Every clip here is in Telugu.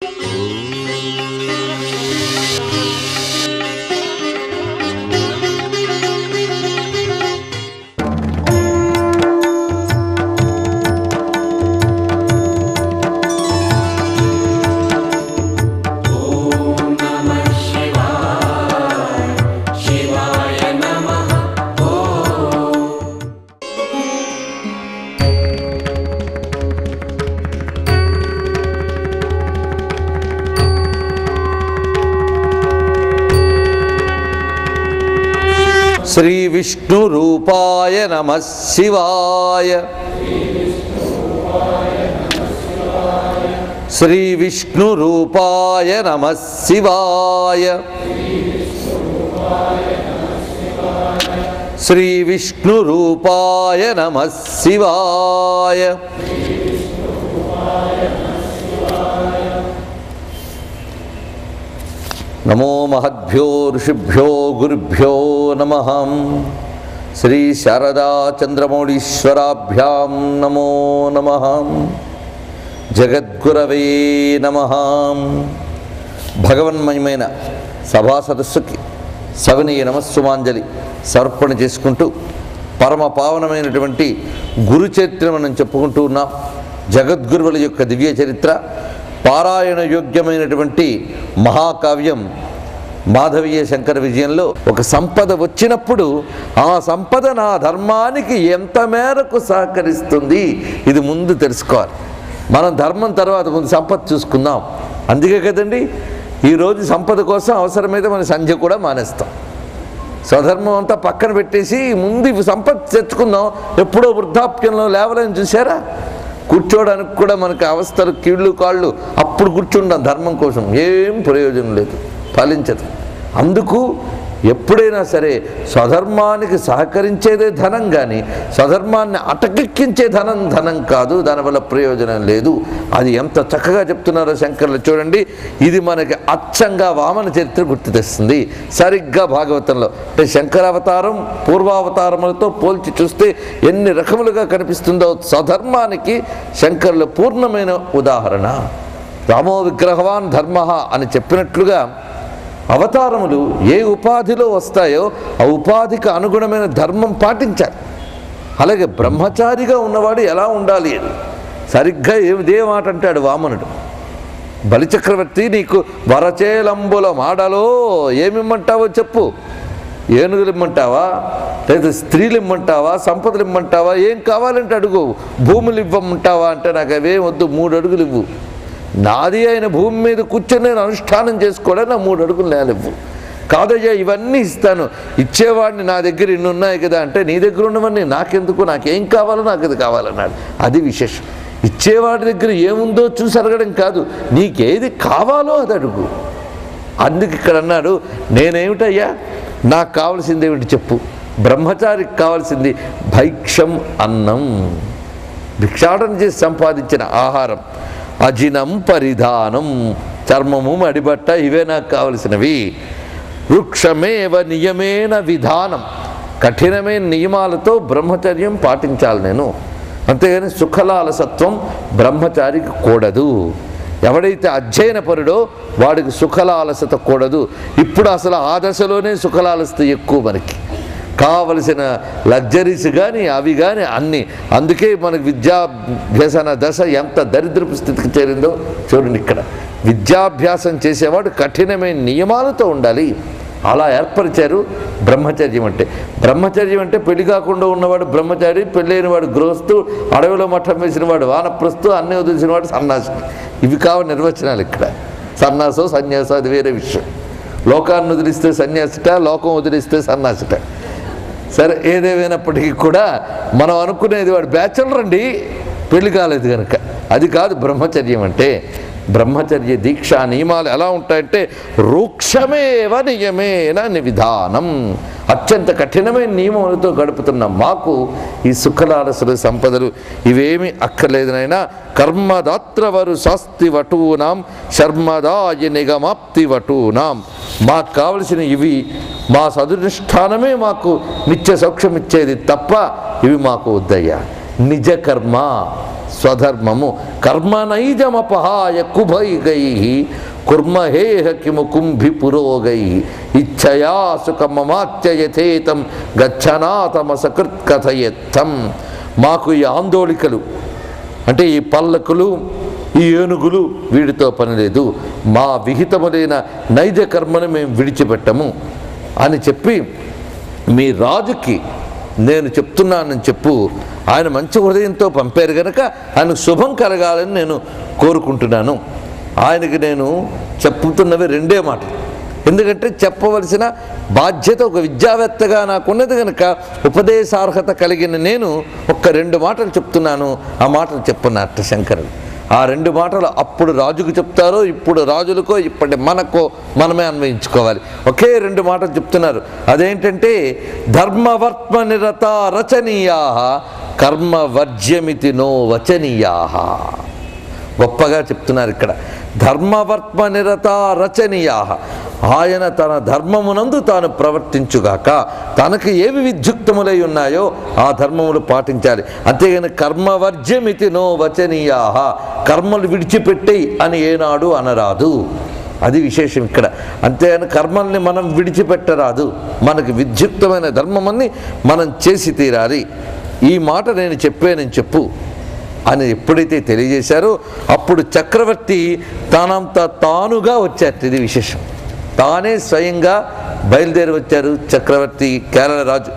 श्री विष्णु रूपाय नमः शिवाय। श्री विष्णु रूपाय नमः शिवाय। श्री विष्णु रूपाय नमः शिवाय। नमो महद्भ्यो ऋषिभ्यो गुरुभ्यो नमः। श्री शारदा चंद्रमौळीश्वराभ्यां नमो नमः। जगद्गुरवे नमः। భగవన్మయమైన సభా సదస్సుకి సవినయ నమస్సుమాంజలి సమర్పణ చేసుకుంటూ పరమ పావనమైనటువంటి గురు చరిత్ర మనం చెప్పుకుంటూ ఉన్నాం. జగద్గురువుల యొక్క దివ్య చరిత్ర, పారాయణ యోగ్యమైనటువంటి మహాకావ్యం మాధవీయ శంకర విజయంలో ఒక సంపద వచ్చినప్పుడు ఆ సంపద నా ధర్మానికి ఎంత మేరకు సహకరిస్తుంది ఇది ముందు తెలుసుకోవాలి. మనం ధర్మం తర్వాత ముందు సంపద చూసుకుందాం. అందుకే కదండి ఈరోజు సంపద కోసం అవసరమైతే మన సంధ్య కూడా మానేస్తాం. స్వధర్మం అంతా పక్కన పెట్టేసి ముందు సంపద తెచ్చుకుందాం. ఎప్పుడో వృద్ధాప్యంలో లేవలేని చూసారా? కూర్చోవడానికి కూడా మనకు అవస్థలు, కీళ్ళు కాళ్ళు, అప్పుడు కూర్చుంటాం ధర్మం కోసం. ఏం ప్రయోజనం లేదు, ఫలించదు. అందుకు ఎప్పుడైనా సరే స్వధర్మానికి సహకరించేదే ధనం, కానీ స్వధర్మాన్ని అటకెక్కించే ధనం కాదు. దానివల్ల ప్రయోజనం లేదు. అది ఎంత చక్కగా చెప్తున్నారో శంకరులు చూడండి. ఇది మనకి అచ్చంగా వామన చరిత్ర గుర్తు తెస్తుంది. సరిగ్గా భాగవతంలో అంటే శంకరావతారం పూర్వావతారములతో పోల్చి చూస్తే ఎన్ని రకములుగా కనిపిస్తుందో స్వధర్మానికి శంకరుల పూర్ణమైన ఉదాహరణ. రామో విగ్రహవాన్ ధర్మ అని చెప్పినట్లుగా అవతారములు ఏ ఉపాధిలో వస్తాయో ఆ ఉపాధికి అనుగుణమైన ధర్మం పాటించాలి. అలాగే బ్రహ్మచారిగా ఉన్నవాడు ఎలా ఉండాలి అని సరిగ్గా ఇదే మాట అంటాడు వామనుడు. బలిచక్రవర్తి నీకు వరచేలంబుల మాడలో ఏమిమ్మంటావో చెప్పు. ఏనుగులు ఇమ్మంటావా, లేదా స్త్రీలు ఇమ్మంటావా, సంపదలు ఇమ్మంటావా, ఏం కావాలంటే అడుగు. భూములు ఇవ్వమంటావా అంటే నాకు అవే వద్దు, 3 అడుగులు ఇవ్వు. నాది అయిన భూమి మీద కూర్చొని నేను అనుష్ఠానం చేసుకోవడానికి నా 3 అడుగులు నేలివ్వు. కాదయ్యా ఇవన్నీ ఇస్తాను, ఇచ్చేవాడిని నా దగ్గర ఇన్ని ఉన్నాయి కదా అంటే నీ దగ్గర ఉన్నవన్నీ నాకెందుకు, నాకేం కావాలో నాకు అది కావాలన్నాడు. అది విశేషం. ఇచ్చేవాడి దగ్గర ఏముందో చూసి అడగడం కాదు, నీకేది కావాలో అది అడుగు. అందుకు ఇక్కడ అన్నాడు, నేనేమిటయ్యా నాకు కావాల్సింది ఏమిటి చెప్పు. బ్రహ్మచారికి కావాల్సింది భైక్షం, అన్నం, భిక్షాటన చేసి సంపాదించిన ఆహారం. అజినం పరిధానం, చర్మము మడిబట్ట, ఇవే నాకు కావలసినవి. వృక్షమేవ నియమేన విధానం, కఠినమైన నియమాలతో బ్రహ్మచర్యం పాటించాలి నేను. అంతేగాని సుఖలాలసత్వం బ్రహ్మచారికి కూడదు. ఎవడైతే అధ్యయనపరుడో వాడికి సుఖలాలసత కూడదు. ఇప్పుడు అసలు ఆ దశలోనే సుఖలాలసత ఎక్కువ మనకి. కావలసిన లగ్జరీస్ కానీ అవి కానీ అన్నీ. అందుకే మనకు విద్యాభ్యాసన దశ ఎంత దరిద్రపు స్థితికి చేరిందో చూడండి. ఇక్కడ విద్యాభ్యాసం చేసేవాడు కఠినమైన నియమాలతో ఉండాలి. అలా ఏర్పరిచారు బ్రహ్మచర్యం అంటే. బ్రహ్మచర్యం అంటే పెళ్లి కాకుండా ఉన్నవాడు బ్రహ్మచారి, పెళ్ళైన వాడు గృహస్థు, అడవిలో మఠం వేసిన వాడు వానప్రస్థు, అన్నీ వదిలిసిన వాడు సన్యాసి. ఇవి కావాలి నిర్వచనాలు ఇక్కడ. సన్యాసో సన్యాసో అది వేరే విషయం. లోకాన్ని వదిలిస్తే సన్యాసిట, లోకం వదిలిస్తే సన్యాసిట. సరే ఏదేమైనప్పటికీ కూడా మనం అనుకునేది వాడు బ్యాచులర్ అండి, పెళ్లి కాలేదు కనుక. అది కాదు బ్రహ్మచర్యం అంటే. బ్రహ్మచర్య దీక్షా నియమాలు ఎలా ఉంటాయంటే రూక్షమేవ నియమేన విధానం. అత్యంత కఠినమైన నియమాలతో గడుపుతున్న మాకు ఈ సుఖలాలసులు, సంపదలు ఇవేమీ అక్కర్లేదునైనా. కర్మదాత్రవరు శాస్తి వటూనాం శర్మదాయ నిగమాప్తి వటూనాం. మాకు కావలసిన ఇవి, మా సదునుష్ఠానమే మాకు నిత్య సౌఖ్యం ఇచ్చేది తప్ప ఇవి మాకు వద్దయ్యా. నిజ కర్మ, స్వధర్మము కర్మనైజమపహాయ కుభైగై కుర్మహేహ కిము కుంభి పురోగై ఇచ్ఛయా సుఖమమాత్య యథేతం గచ్చనాతమ సకృత్కథయత్తం. మాకు ఈ ఆందోళికలు అంటే ఈ పల్లకులు ఈ ఏనుగులు వీడితో పని లేదు, మా విహితములైన నైజ కర్మను మేము విడిచిపెట్టము అని చెప్పి మీ రాజుకి నేను చెప్తున్నానని చెప్పు. ఆయన మంచి హృదయంతో పంపారు కనుక ఆయనకు శుభం కలగాలని నేను కోరుకుంటున్నాను. ఆయనకి నేను చెప్పుతున్నవి రెండే మాటలు, ఎందుకంటే చెప్పవలసిన బాధ్యత ఒక విద్యావేత్తగా నాకున్నది కనుక ఉపదేశార్హత కలిగిన నేను ఒక్క 2 మాటలు చెప్తున్నాను. ఆ మాటలు చెప్పున్నట్ట శంకరుడు. ఆ 2 మాటలు అప్పుడు రాజుకు చెప్తారో ఇప్పుడు రాజులకో ఇప్పటి మనకో మనమే అన్వయించుకోవాలి. ఒకే 2 మాటలు చెప్తున్నారు. అదేంటంటే ధర్మవర్త్మ నిరత రచనీయా కర్మవర్జ్యమితి నో వచనీయా. గొప్పగా చెప్తున్నారు ఇక్కడ. ధర్మవర్త్మ నిరత రచనీయా, ఆయన తన ధర్మమునందు తాను ప్రవర్తించుగాక, తనకు ఏవి విద్యుక్తములై ఉన్నాయో ఆ ధర్మములు పాటించాలి. అంతేగాని కర్మవర్జ్యమితి నో వచనీయా, కర్మలు విడిచిపెట్టేయి అని ఏనాడు అనరాదు. అది విశేషం ఇక్కడ. అంతేగాని కర్మల్ని మనం విడిచిపెట్టరాదు, మనకు విద్యుక్తమైన ధర్మమని మనం చేసి తీరాలి. ఈ మాట నేను చెప్పానని చెప్పు అని ఎప్పుడైతే తెలియజేశారో అప్పుడు చక్రవర్తి తనంత తానుగా వచ్చారు. ఇది విశేషం. తానే స్వయంగా బయలుదేరి వచ్చారు చక్రవర్తి కేరళ రాజు.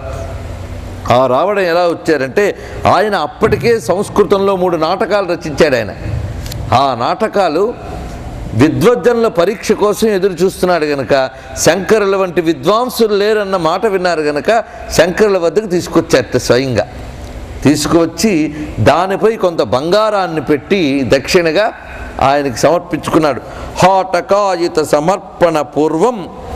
ఆ రావడం ఎలా వచ్చారంటే ఆయన అప్పటికే సంస్కృతంలో 3 నాటకాలు రచించాడు ఆయన. ఆ నాటకాలు విద్వజ్జనుల పరీక్ష కోసం ఎదురు చూస్తున్నాడు గనక శంకరుల వంటి విద్వాంసులు లేరన్న మాట విన్నారు గనక శంకరుల వద్దకు తీసుకొచ్చారట. స్వయంగా తీసుకువచ్చి దానిపై కొంత బంగారాన్ని పెట్టి దక్షిణగా ఆయనకి సమర్పించుకున్నాడు. హాటకాయుత సమర్పణ పూర్వం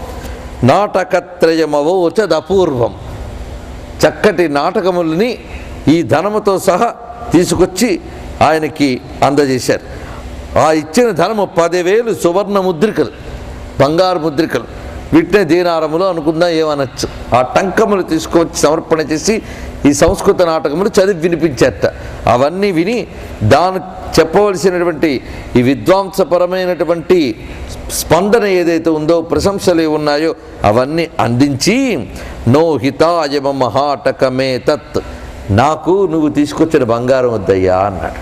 నాటకత్రయమవోచదపూర్వం. చక్కటి నాటకములని ఈ ధనముతో సహా తీసుకొచ్చి ఆయనకి అందజేశారు. ఆ ఇచ్చిన ధనము 10,000 సువర్ణ ముద్రికలు, బంగారు ముద్రికలు. వీటినే దీనారములు అనుకుందాం, ఏమనొచ్చు. ఆ టంకములు తీసుకువచ్చి సమర్పణ చేసి ఈ సంస్కృత నాటకములు చదివి వినిపించారట. అవన్నీ విని దాని చెప్పవలసినటువంటి ఈ విద్వాంసపరమైనటువంటి స్పందన ఏదైతే ఉందో, ప్రశంసలు ఉన్నాయో అవన్నీ అందించి నో హితాయమ మహాటకమే తత్, నాకు నువ్వు తీసుకొచ్చిన బంగారం వద్దయ్యా అన్నాడు.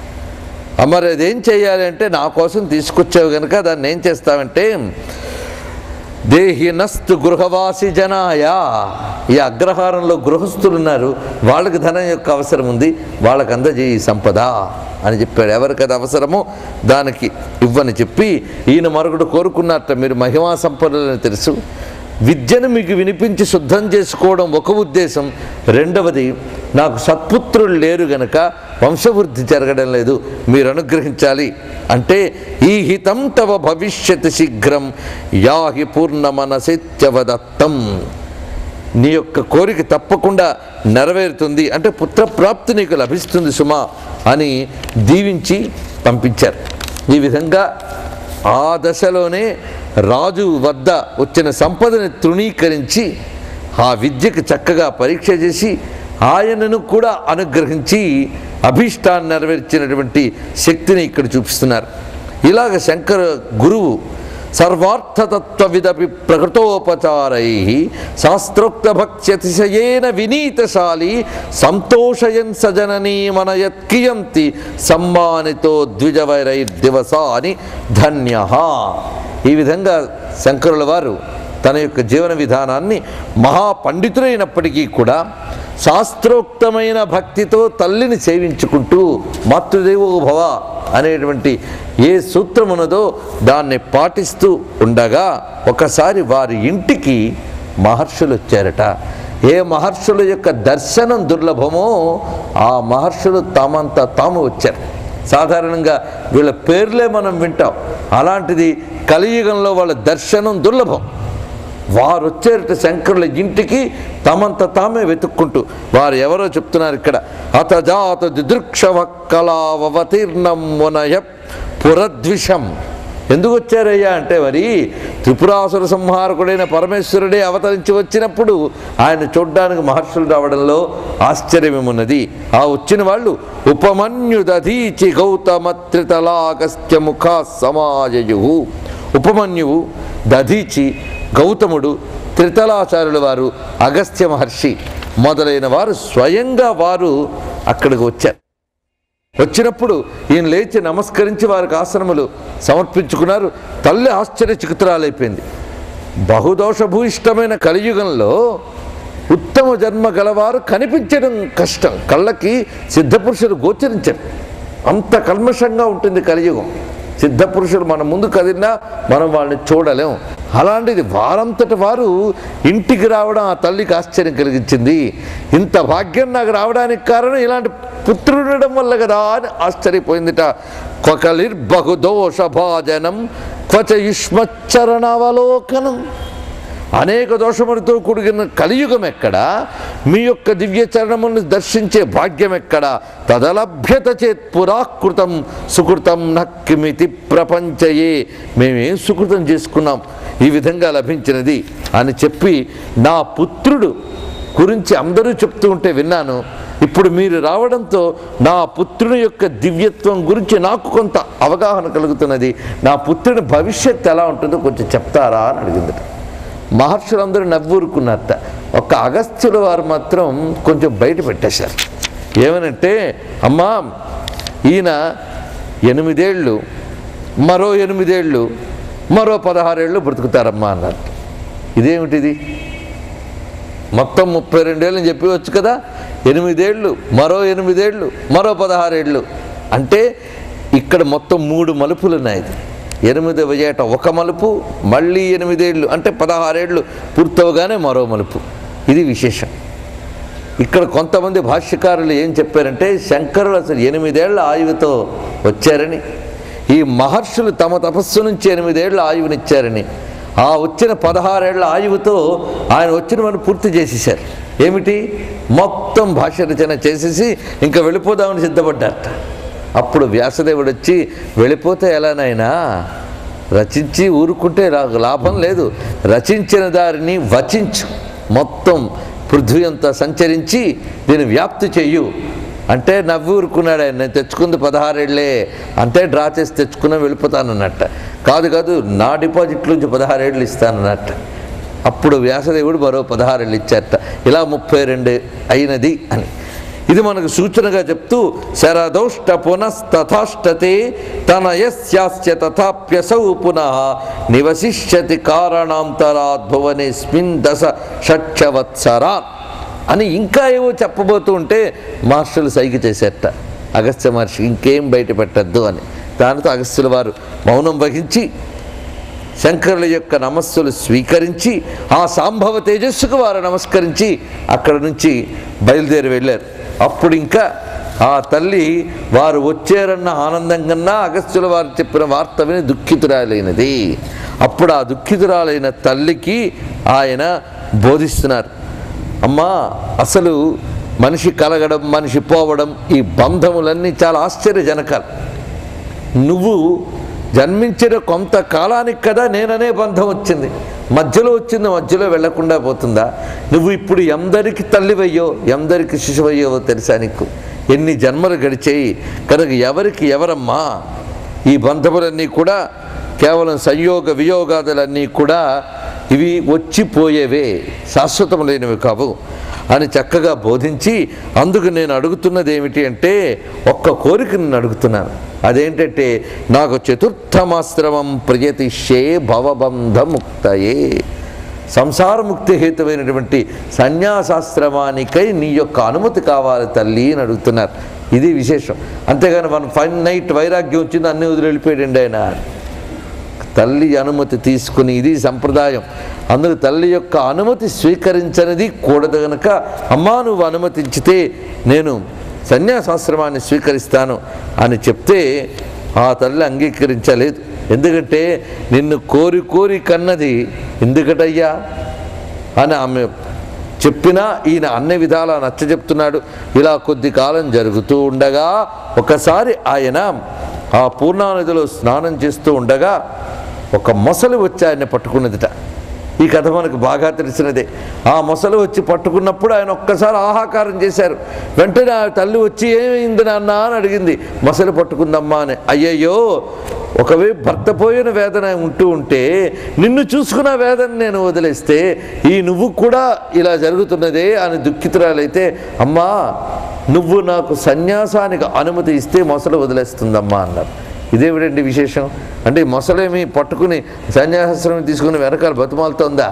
మరి అదేం చేయాలి అంటే, నా కోసం తీసుకొచ్చావు కనుక దాన్ని ఏం చేస్తావంటే దేహినస్తు గృహవాసి జనాయా, ఈ అగ్రహారంలో గృహస్థులు ఉన్నారు, వాళ్ళకి ధనం యొక్క అవసరం ఉంది, వాళ్ళకి అందజేయి సంపద అని చెప్పాడు. ఎవరికి అది అవసరమో దానికి ఇవ్వని చెప్పి ఈయన మరొకడు కోరుకున్నట్ట. మీరు మహిమా సంపన్నులని తెలుసు, విద్యను మీకు వినిపించి శుద్ధం చేసుకోవడం ఒక ఉద్దేశం, రెండవది నాకు సత్పుత్రులు లేరు గనక వంశవృద్ధి జరగడం లేదు, మీరు అనుగ్రహించాలి అంటే ఈ హితం తవ భవిష్యత్ శీఘ్రం యాహి పూర్ణమనసిత్యవదత్తం. నీ యొక్క కోరిక తప్పకుండా నెరవేరుతుంది అంటే పుత్రప్రాప్తి నీకు లభిస్తుంది సుమా అని దీవించి పంపించారు. ఈ విధంగా ఆ దశలోనే రాజు వద్ద వచ్చిన సంపదని తృణీకరించి ఆ విద్యకు చక్కగా పరీక్ష చేసి ఆయనను కూడా అనుగ్రహించి అభీష్టాన్ని నెరవేర్చినటువంటి శక్తిని ఇక్కడ చూపిస్తున్నారు. ఇలాగ శంకర గురువు సర్వార్థతత్వవిదపి ప్రకృతోపచారై శాస్త్రోక్త భక్త్యతిశయేన వినీతశాలి సంతోషయన్ సజననీ మనయత్కియంతి సమ్మానితో ద్విజవైరైర్దివసాని ధన్యః. ఈ విధంగా శంకరుల వారు తన యొక్క జీవన విధానాన్ని మహాపండితులైనప్పటికీ కూడా శాస్త్రోక్తమైన భక్తితో తల్లిని సేవించుకుంటూ మాతృదేవో భవ అనేటువంటి ఏ సూత్రం ఉన్నదో దాన్ని పాటిస్తూ ఉండగా ఒకసారి వారి ఇంటికి మహర్షులు వచ్చారట. ఏ మహర్షుల యొక్క దర్శనం దుర్లభమో ఆ మహర్షులు తమంతా తాము వచ్చారు. సాధారణంగా వీళ్ళ పేర్లే మనం వింటాం, అలాంటిది కలియుగంలో వాళ్ళ దర్శనం దుర్లభం. వారు వచ్చారట శంకరుల ఇంటికి తమంత తామే వెతుక్కుంటూ. వారు ఎవరో చెప్తున్నారు ఇక్కడ, అతజాత దిదృక్షవక్కలావతీర్ణం వనయ పురద్విషం ఎందుకు వచ్చారయ్యా అంటే, మరి త్రిపురాసుర సంహారకుడైన పరమేశ్వరుడే అవతరించి వచ్చినప్పుడు ఆయన చూడ్డానికి మహర్షులు రావడంలో ఆశ్చర్యమేమున్నది. ఆ వచ్చిన వాళ్ళు ఉపమన్యు దధీచి గౌతమత్రితలాగస్త్య ముఖ సమాజయు. ఉపమన్యువు, దధీచి, గౌతముడు, త్రితలాచార్యుల వారు, అగస్త్య మహర్షి మొదలైన వారు స్వయంగా వారు అక్కడికి వచ్చారు. వచ్చినప్పుడు ఈయన లేచి నమస్కరించి వారికి ఆసనములు సమర్పించుకున్నారు. తల్లి ఆశ్చర్యచకితురాలైపోయింది. బహుదోషభూయిష్టమైన కలియుగంలో ఉత్తమ జన్మ గలవారు కనిపించడం కష్టం. కళ్ళకి సిద్ధపురుషులు గోచరించరు. అంత కల్మషంగా ఉంటుంది కలియుగం. సిద్ధపురుషులు మన ముందు కదిలినా మనం వాళ్ళని చూడలేం. అలాంటిది వారంతటి వారు ఇంటికి రావడం ఆ తల్లికి ఆశ్చర్యం కలిగించింది. ఇంత భాగ్యం నాకు రావడానికి కారణం ఇలాంటి పుత్రుడు ఉండడం వల్ల కదా అని ఆశ్చర్యపోయిందిట. క్వకలిర్బహుదోషభాజనం క్వచ యుష్మచ్చరణావలోకనం. అనేక దోషములతో కూడిన కలియుగం ఎక్కడా, మీ యొక్క దివ్య చరణములను దర్శించే భాగ్యం ఎక్కడా? తదలభ్యత చేత్ పురాకృతం సుకృతం నక్కిమితి ప్రపంచయే. మేమేం సుకృతం చేసుకున్నాం ఈ విధంగా లభించినది అని చెప్పి, నా పుత్రుడు గురించి అందరూ చెప్తూ ఉంటే విన్నాను. ఇప్పుడు మీరు రావడంతో నా పుత్రుని యొక్క దివ్యత్వం గురించి నాకు కొంత అవగాహన కలుగుతున్నది. నా పుత్రుని భవిష్యత్తు ఎలా ఉంటుందో కొంచెం చెప్తారా అని అడిగిందట. మహర్షులందరూ నవ్వూరుకున్నారట. ఒక్క అగస్త్యుల వారు మాత్రం కొంచెం బయట పెట్టేశారు. ఏమనంటే, అమ్మా ఈయన 8 ఏళ్ళు, మరో 8 ఏళ్ళు, మరో 16 ఏళ్ళు బ్రతుకుతారమ్మా అన్నారు. ఇదేమిటిది? మొత్తం 32 ఏళ్ళని చెప్పవచ్చు కదా. 8 ఏళ్ళు, మరో 8 ఏళ్ళు, మరో 16 ఏళ్ళు అంటే ఇక్కడ మొత్తం 3 మలుపులు ఉన్నాయి. 8వ ఏట ఒక మలుపు, మళ్ళీ 8 ఏళ్ళు అంటే 16 ఏళ్ళు పూర్తవగానే మరో మలుపు. ఇది విశేషం. ఇక్కడ కొంతమంది భాష్యకారులు ఏం చెప్పారంటే, శంకరులు అసలు 8 ఏళ్ల ఆయువుతో వచ్చారని, ఈ మహర్షులు తమ తపస్సు నుంచి 8 ఏళ్ల ఆయువునిచ్చారని, ఆ వచ్చిన 16 ఏళ్ల ఆయువుతో ఆయన వచ్చిన వాళ్ళు పూర్తి చేసేసారు. ఏమిటి? మొత్తం భాష్య రచన చేసేసి ఇంకా వెళ్ళిపోదామని సిద్ధపడ్డారట. అప్పుడు వ్యాసదేవుడు వచ్చి, వెళ్ళిపోతే ఎలానైనా, రచించి ఊరుకుంటే లాభం లేదు, రచించిన దారిని వచించు, మొత్తం పృథ్వీ అంతా సంచరించి దీన్ని వ్యాప్తి చెయ్యు అంటే నవ్వి ఊరుకున్నాడు ఆయన. నేను తెచ్చుకుంది 16 ఏళ్లే అంటే డ్రా చేసి తెచ్చుకున్నా వెళ్ళిపోతానన్నట్ట. కాదు కాదు, నా డిపాజిట్ నుంచి 16 ఏళ్ళు ఇస్తానన్నట్ట. అప్పుడు వ్యాసదేవుడు మరో 16 ఏళ్ళు ఇచ్చారట. ఇలా 32 అయినది అని ఇది మనకు సూచనగా చెప్తూ, శరదౌష్ట పునస్తథాష్టతే తనయస్యాస్య తథాప్యసౌ పునః నివసిష్యతి కారణాంతరాద్భువనేస్మిన్ దశ షట్వత్సరాన్ అని ఇంకా ఏవో చెప్పబోతూ ఉంటే మాస్టర్లు సైగ చేసేట అగస్త్య మహర్షి, ఇంకేం బయట పెట్టద్దు అని. దానితో అగస్త్యుల వారు మౌనం వహించి శంకరుల యొక్క నమస్సులు స్వీకరించి ఆ సాంభవ తేజస్సుకు వారు నమస్కరించి అక్కడి నుంచి బయలుదేరి వెళ్ళారు. అప్పుడు ఇంకా ఆ తల్లి వారు వచ్చారన్న ఆనందం కన్నా అగస్త్యుల వారు చెప్పిన వార్త విని దుఃఖితురాలైనది. అప్పుడు ఆ దుఃఖితురాలైన తల్లికి ఆయన బోధిస్తున్నారు, అమ్మా అసలు మనిషి కలగడం, మనిషి పోవడం, ఈ బంధములన్నీ చాలా ఆశ్చర్యజనకాలు. నువ్వు జన్మించిన కొంతకాలానికి కదా నేననే బంధం వచ్చింది, మధ్యలో వచ్చింది, మధ్యలో వెళ్లకుండా పోతుందా? నువ్వు ఇప్పుడు ఎందరికి తల్లివయ్యో, ఎందరికి శిశువయ్యో తెలుసా నీకు? ఎన్ని జన్మలు గడిచాయి కనుక ఎవరికి ఎవరమ్మా? ఈ బంధములన్నీ కూడా కేవలం సంయోగ వియోగాదులన్నీ కూడా ఇవి వచ్చిపోయేవే, శాశ్వతములైనవి కావు అని చక్కగా బోధించి, అందుకు నేను అడుగుతున్నది ఏమిటి అంటే, ఒక్క కోరిక నేను అడుగుతున్నాను. అదేంటంటే, నాకు చతుర్థమాశ్రమం ప్రియతిష్యే భవబంధముక్తయే, సంసారముక్తి హేతువైనటువంటి సన్యాసాశ్రమానికై నీ యొక్క అనుమతి కావాలి తల్లి అని అడుగుతున్నారు. ఇది విశేషం. అంతేగాని వన్ ఫైన్ నైట్ వైరాగ్యం వచ్చింది అన్నీ వదిలి వెళ్ళిపోయాడండి ఆయన. తల్లి అనుమతి తీసుకుని, ఇది సంప్రదాయం. అందుకు తల్లి యొక్క అనుమతి స్వీకరించనిది కూడదు గనక, అమ్మా నువ్వు అనుమతించితే నేను సన్యాసాశ్రమాన్ని స్వీకరిస్తాను అని చెప్తే ఆ తల్లి అంగీకరించలేదు. ఎందుకంటే నిన్ను కోరి కోరి కన్నది ఎందుకటయ్యా అని ఆమె చెప్పినా ఈయన అన్ని విధాలా నచ్చ చెప్తున్నాడు. ఇలా కొద్ది కాలం జరుగుతూ ఉండగా ఒకసారి ఆయన ఆ పూర్ణానదిలో స్నానం చేస్తూ ఉండగా ఒక మొసలు వచ్చి ఆయన్ని పట్టుకున్నదిట. ఈ కథ మనకు బాగా తెలిసినదే. ఆ మొసలు వచ్చి పట్టుకున్నప్పుడు ఆయన ఒక్కసారి ఆహాకారం చేశారు. వెంటనే ఆ తల్లి వచ్చి ఏమైంది నాన్న అని అడిగింది. మొసలు పట్టుకుందమ్మా అని. అయ్యయ్యో, ఒకవైపు భర్త పోయిన వేదన ఉంటే నిన్ను చూసుకున్న వేదన నేను వదిలేస్తే ఈ నువ్వు కూడా ఇలా జరుగుతున్నదే అని దుఃఖితురాలైతే, అమ్మా నువ్వు నాకు సన్యాసానికి అనుమతి ఇస్తే మొసలు వదిలేస్తుందమ్మా అన్నారు. ఇదేమిటండి విశేషం అంటే, మొసలేమి పట్టుకుని సన్యాసాశ్రమం తీసుకుని వెనకాల బతుమాలుతోందా?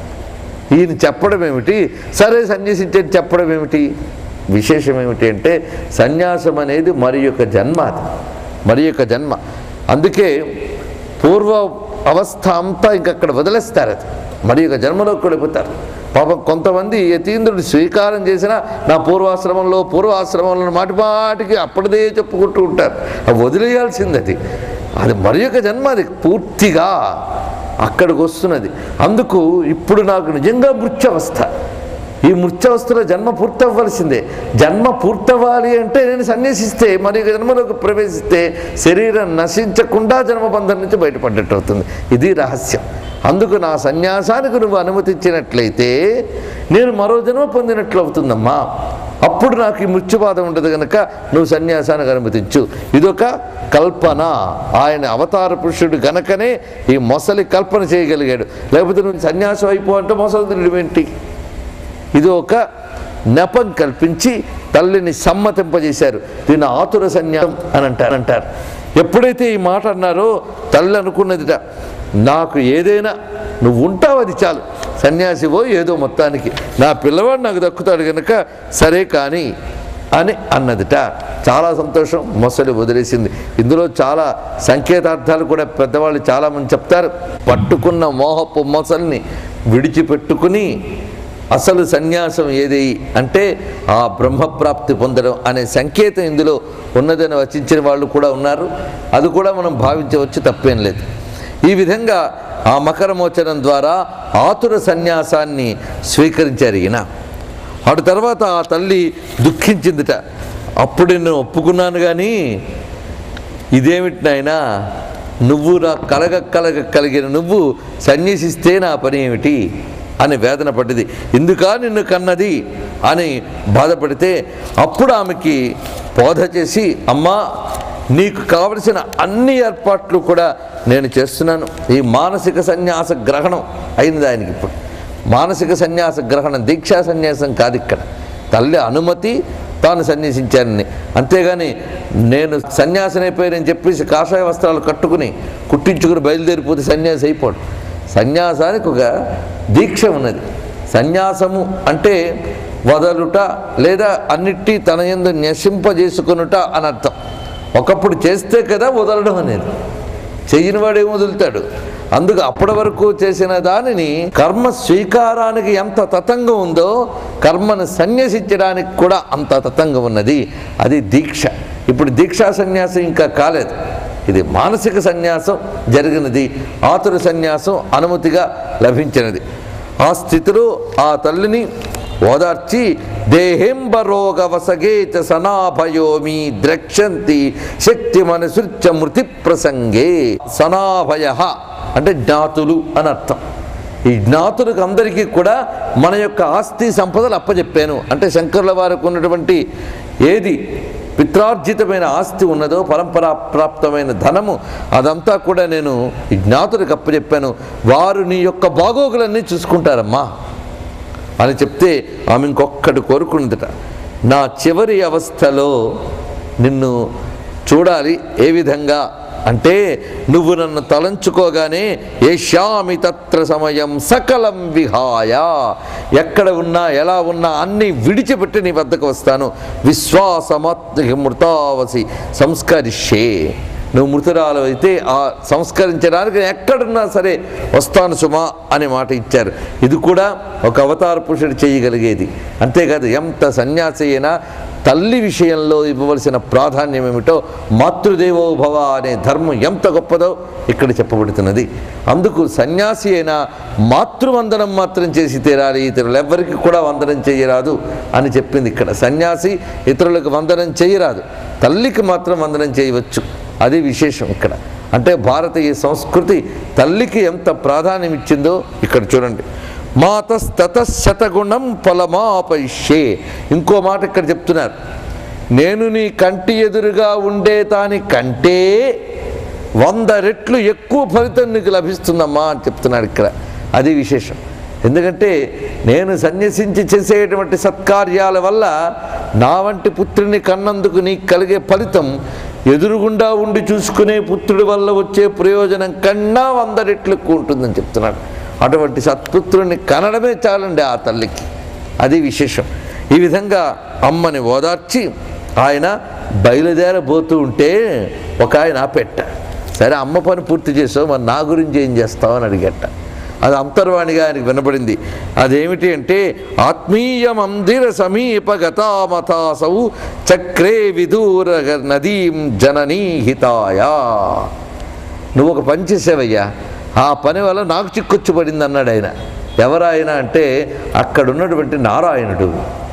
ఈయన చెప్పడం ఏమిటి, సరే సన్యాసించేది చెప్పడం ఏమిటి? విశేషం ఏమిటి అంటే, సన్యాసం అనేది మరి యొక్క జన్మ, అది మరి యొక్క జన్మ. అందుకే పూర్వ అవస్థ అంతా ఇంకక్కడ వదిలేస్తారు, అది మరి యొక్క జన్మలోకి వెళ్ళిపోతారు. పాపం కొంతమంది యతీంద్రుడు స్వీకారం చేసినా నా పూర్వాశ్రమంలో మాటికి అప్పటిదే చెప్పుకుంటూ ఉంటారు. అది వదిలేయాల్సింది, అది మరి యొక్క జన్మ, అది పూర్తిగా అక్కడికి వస్తున్నది. అందుకు ఇప్పుడు నాకు నిజంగా మృత్యవస్థ, ఈ మృత్యవస్థలో జన్మ పూర్తవ్వాల్సిందే. జన్మ పూర్తవ్వాలి అంటే నేను సన్యాసిస్తే, మరి జన్మలోకి ప్రవేశిస్తే శరీరం నశించకుండా జన్మబంధం నుంచి బయటపడ్డట్టు అవుతుంది. ఇది రహస్యం. అందుకు నా సన్యాసానికి నువ్వు అనుమతించినట్లయితే నేను మరో జన్మ పొందినట్లు అవుతుందమ్మా. అప్పుడు నాకు ఈ మృత్యుబాధ ఉండదు కనుక నువ్వు సన్యాసానికి అనుమతించు. ఇదొక కల్పన. ఆయన అవతార పురుషుడు గనకనే ఈ మొసలి కల్పన చేయగలిగాడు. లేకపోతే నువ్వు సన్యాసం అయిపో అంటే మొసలి తినడం ఏంటి? ఇది ఒక నెపం కల్పించి తల్లిని సమ్మతింపజేశారు. దీన్ని ఆతుర సన్యాసం అని అంటారు. ఎప్పుడైతే ఈ మాట అన్నారో తల్లి అనుకున్నదిట, నాకు ఏదైనా నువ్వు ఉంటావు అది చాలు, సన్యాసివో ఏదో మొత్తానికి నా పిల్లవాడు నాకు దక్కుతాడు కనుక సరే కానీ అని అన్నదిట. చాలా సంతోషం, మొసలి వదిలేసింది. ఇందులో చాలా సంకేతార్థాలు కూడా పెద్దవాళ్ళు చాలామంది చెప్తారు. పట్టుకున్న మోహపు మొసలిని విడిచిపెట్టుకుని అసలు సన్యాసం ఏది అంటే ఆ బ్రహ్మప్రాప్తి పొందడం అనే సంకేతం ఇందులో ఉన్నదని వచించిన వాళ్ళు కూడా ఉన్నారు. అది కూడా మనం భావించవచ్చు, తప్పేం లేదు. ఈ విధంగా ఆ మకరమోచనం ద్వారా ఆతుర సన్యాసాన్ని స్వీకరించారు ఈయన. అటు తర్వాత ఆ తల్లి దుఃఖించిందిట. అప్పుడు నేను ఒప్పుకున్నాను కానీ ఇదేమిటి నాయనా, నువ్వు నా కలిగిన నువ్వు సన్యసిస్తే నా పని ఏమిటి అని వేదన పడ్డది. ఎందుకా నిన్ను కన్నది అని బాధపడితే అప్పుడు ఆమెకి బోధ చేసి, అమ్మా నీకు కావలసిన అన్ని ఏర్పాట్లు కూడా నేను చేస్తున్నాను. ఈ మానసిక సన్యాస గ్రహణం అయింది ఆయనకి. ఇప్పుడు మానసిక సన్యాస గ్రహణం, దీక్షా సన్యాసం కాదు. ఇక్కడ తల్లి అనుమతి, తాను సన్యాసించానని. అంతేగాని నేను సన్యాసనైపోయానని చెప్పేసి కాషాయ వస్త్రాలు కట్టుకుని కుట్టించుకుని బయలుదేరిపోతే సన్యాసి అయిపోడు. సన్యాసానికి ఒక దీక్ష ఉన్నది. సన్యాసము అంటే వదలుట లేదా అన్నిటి తన యందు నశింపజేసుకునుట అని అర్థం. ఒకప్పుడు చేస్తే కదా వదలడం అనేది, చెయ్యని వాడు ఏం వదులుతాడు? అందుకు అప్పటి వరకు చేసిన దానిని కర్మ స్వీకారానికి ఎంత తతంగం ఉందో కర్మను సన్యసించడానికి కూడా అంత తతంగం ఉన్నది. అది దీక్ష. ఇప్పుడు దీక్షా సన్యాసం ఇంకా కాలేదు, ఇది మానసిక సన్యాసం జరిగినది. ఆతుర సన్యాసం అనుమతిగా లభించినది. ఆ స్థితిలో ఆ తల్లిని ఓదార్చి దేహేంబరోగ వసగేచ సనాభయోమి ద్రక్షంతి శక్తి మనసృత్య మృతి ప్రసంగే. సనాభయ అంటే జ్ఞాతులు అని అర్థం. ఈ జ్ఞాతులకు అందరికీ కూడా మన యొక్క ఆస్తి సంపదలు అప్పచెప్పాను అంటే శంకరుల వారికి ఉన్నటువంటి ఏది పిత్రార్జితమైన ఆస్తి ఉన్నదో, పరంపరా ప్రాప్తమైన ధనము, అదంతా కూడా నేను ఈ జ్ఞాతులకు అప్పచెప్పాను. వారు నీ యొక్క బాగోగులన్నీ చూసుకుంటారమ్మా అని చెప్తే ఆమె ఇంకొక్కటి కోరుకున్నదట, నా చివరి అవస్థలో నిన్ను చూడాలి. ఏ విధంగా అంటే నువ్వు నన్ను తలంచుకోగానే ఏష్యామి తత్ర సమయం సకలం విహాయ, ఎక్కడ ఉన్నా ఎలా ఉన్నా అన్నీ విడిచిపెట్టి నీ వద్దకు వస్తాను. విశ్వాసమాత్మ మృతావసి సంస్కరిష్యే, నువ్వు మృతురాలు అయితే ఆ సంస్కరించడానికి ఎక్కడున్నా సరే వస్తాను సుమా అనే మాట ఇచ్చారు. ఇది కూడా ఒక అవతార పురుషుడు చేయగలిగేది. అంతేకాదు ఎంత సన్యాసి అయినా తల్లి విషయంలో ఇవ్వవలసిన ప్రాధాన్యం ఏమిటో, మాతృదేవోభవ అనే ధర్మం ఎంత గొప్పదో ఇక్కడ చెప్పబడుతున్నది. అందుకు సన్యాసి అయినా మాతృవందనం మాత్రం చేసి తీరాలి, ఇతరులెవ్వరికి కూడా వందనం చేయరాదు అని చెప్పింది ఇక్కడ. సన్యాసి ఇతరులకు వందనం చేయరాదు, తల్లికి మాత్రం వందనం చేయవచ్చు. అది విశేషం ఇక్కడ. అంటే భారతీయ సంస్కృతి తల్లికి ఎంత ప్రాధాన్యం ఇచ్చిందో ఇక్కడ చూడండి. మాతస్తతశతగుణం ఫలమాపయిష్యే. ఇంకో మాట ఇక్కడ చెప్తున్నారు, నేను నీ కంటి ఎదురుగా ఉండే దాని కంటే 100 రెట్లు ఎక్కువ ఫలితం నీకు లభిస్తుందమ్మా అని చెప్తున్నాడు ఇక్కడ. అది విశేషం. ఎందుకంటే నేను సన్యసించి చేసేటువంటి సత్కార్యాల వల్ల నా వంటి పుత్రుని కన్నందుకు నీకు కలిగే ఫలితం ఎదురుగుండా ఉండి చూసుకునే పుత్రుడి వల్ల వచ్చే ప్రయోజనం కన్నా 100 రెట్లు ఎక్కువ ఉంటుందని చెప్తున్నాడు. అటువంటి సత్పుత్రుడిని కనడమే చాలండి ఆ తల్లికి. అది విశేషం. ఈ విధంగా అమ్మని ఓదార్చి ఆయన బయలుదేరబోతూ ఉంటే ఒక ఆయన ఆపెట్ట. సరే అమ్మ పని పూర్తి చేసావు, మరి నా గురించి ఏం చేస్తావు అని అడిగట. అది అంతర్వాణిగా ఆయనకు వినపడింది. అదేమిటి అంటే, ఆత్మీయ మందిర సమీపగతామతాసౌ చక్రే విదూర నదీం జననీహితాయ. నువ్వు ఒక పని చేసావయ్యా, ఆ పని వల్ల నాకు చిక్కొచ్చు పడింది అన్నాడు ఆయన. ఎవరాయన అంటే అక్కడున్నటువంటి నారాయణుడు.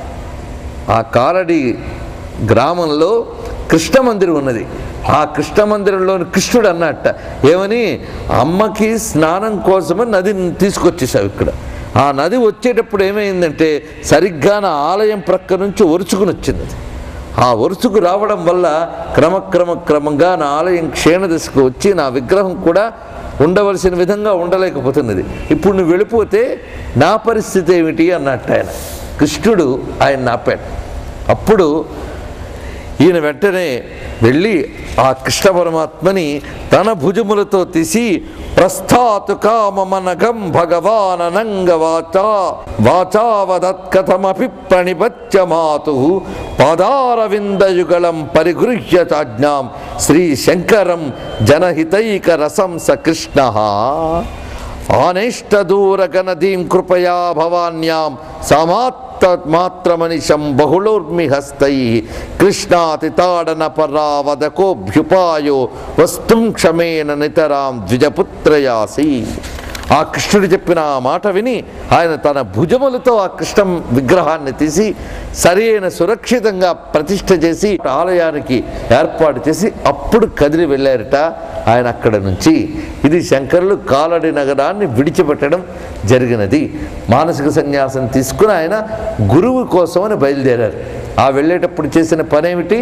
ఆ కారడి గ్రామంలో కృష్ణ మందిరం ఉన్నది. ఆ కృష్ణ మందిరంలోని కృష్ణుడు అన్నట్ట ఏమని, అమ్మకి స్నానం కోసమని నదిని తీసుకొచ్చేసావు ఇక్కడ. ఆ నది వచ్చేటప్పుడు ఏమైందంటే సరిగ్గా నా ఆలయం ప్రక్క నుంచి ఒరుచుకుని వచ్చింది. ఆ ఒరుచుకు రావడం వల్ల క్రమంగా నా ఆలయం క్షీణదశకు వచ్చి నా విగ్రహం కూడా ఉండవలసిన విధంగా ఉండలేకపోతున్నది. ఇప్పుడు నువ్వు వెళ్ళిపోతే నా పరిస్థితి ఏమిటి అన్నట్టు ఆయన కృష్ణుడు ఆయన ఆపాడు. అప్పుడు ఈయన వెంటనే వెళ్ళి ఆ కృష్ణ పరమాత్మని తన భుజములతో తీసి ప్రస్థాతు కామమనగం భగవానంగ వాచావదత్కథమపి ప్రణిపత్య మాతు పాదారవిందయుగళం పరిగృహ్య చాజ్ఞాం శ్రీశంకరం జనహితైక రసం స కృష్ణ ఆనేష్టదూరగనదీం కృపయా భవాన్యాం సమాత్రమనిశం బహుళోర్మి హస్తై కృష్ణాతితాడన పరావదకోభ్యుపాయో వస్తుం క్షమేన నితరాం ద్విజపుత్రయాసి. ఆ కృష్ణుడు చెప్పిన ఆ మాట విని ఆయన తన భుజములతో ఆ కృష్ణ విగ్రహాన్ని తీసి సరైన సురక్షితంగా ప్రతిష్ఠ చేసి ఆలయానికి ఏర్పాటు చేసి అప్పుడు కదిలి వెళ్ళారట ఆయన అక్కడ నుంచి. ఇది శంకరులు కాలడి నగరాన్ని విడిచిపెట్టడం జరిగినది. మానసిక సన్యాసం తీసుకుని ఆయన గురువు కోసమని బయలుదేరారు. ఆ వెళ్ళేటప్పుడు చేసిన పనేమిటి,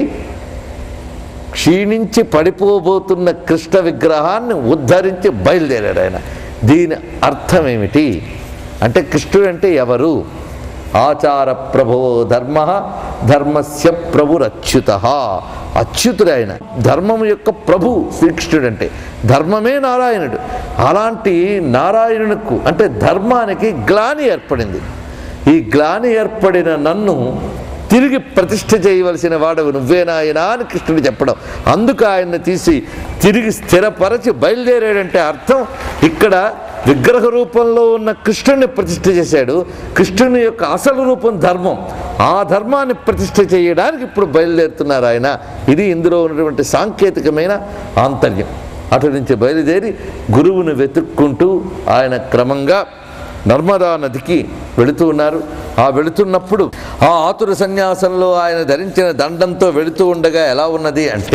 క్షీణించి పడిపోబోతున్న కృష్ణ విగ్రహాన్ని ఉద్ధరించి బయలుదేరాడు ఆయన. దీని అర్థం ఏమిటి అంటే, కృష్ణుడు అంటే ఎవరు? ఆచార ప్రభో ధర్మ ధర్మస్య ప్రభురచ్యుత. అచ్యుతుడు ఆయన, ధర్మము యొక్క ప్రభు శ్రీకృష్ణుడు. అంటే ధర్మమే నారాయణుడు. అలాంటి నారాయణునికి అంటే ధర్మానికి గ్లాని ఏర్పడింది. ఈ గ్లాని ఏర్పడిన నన్ను తిరిగి ప్రతిష్ఠ చేయవలసిన వాడవు నువ్వేనాయనా అని కృష్ణుడు చెప్పడం. అందుకు ఆయన్ని తీసి తిరిగి స్థిరపరచి బయలుదేరాడంటే అర్థం ఇక్కడ విగ్రహ రూపంలో ఉన్న కృష్ణుడిని ప్రతిష్ఠ చేశాడు. కృష్ణుని యొక్క అసలు రూపం ధర్మం. ఆ ధర్మాన్ని ప్రతిష్ఠ చేయడానికి ఇప్పుడు బయలుదేరుతున్నారు ఆయన. ఇది ఇందులో ఉన్నటువంటి సాంకేతికమైన ఆంతర్యం. అటు నుంచి బయలుదేరి గురువును వెతుక్కుంటూ ఆయన క్రమంగా నర్మదా నదికి వెళుతూ ఉన్నారు. ఆ వెళుతున్నప్పుడు ఆ ఆతుర సన్యాసంలో ఆయన ధరించిన దండంతో వెళుతూ ఉండగా ఎలా ఉన్నది అంటే,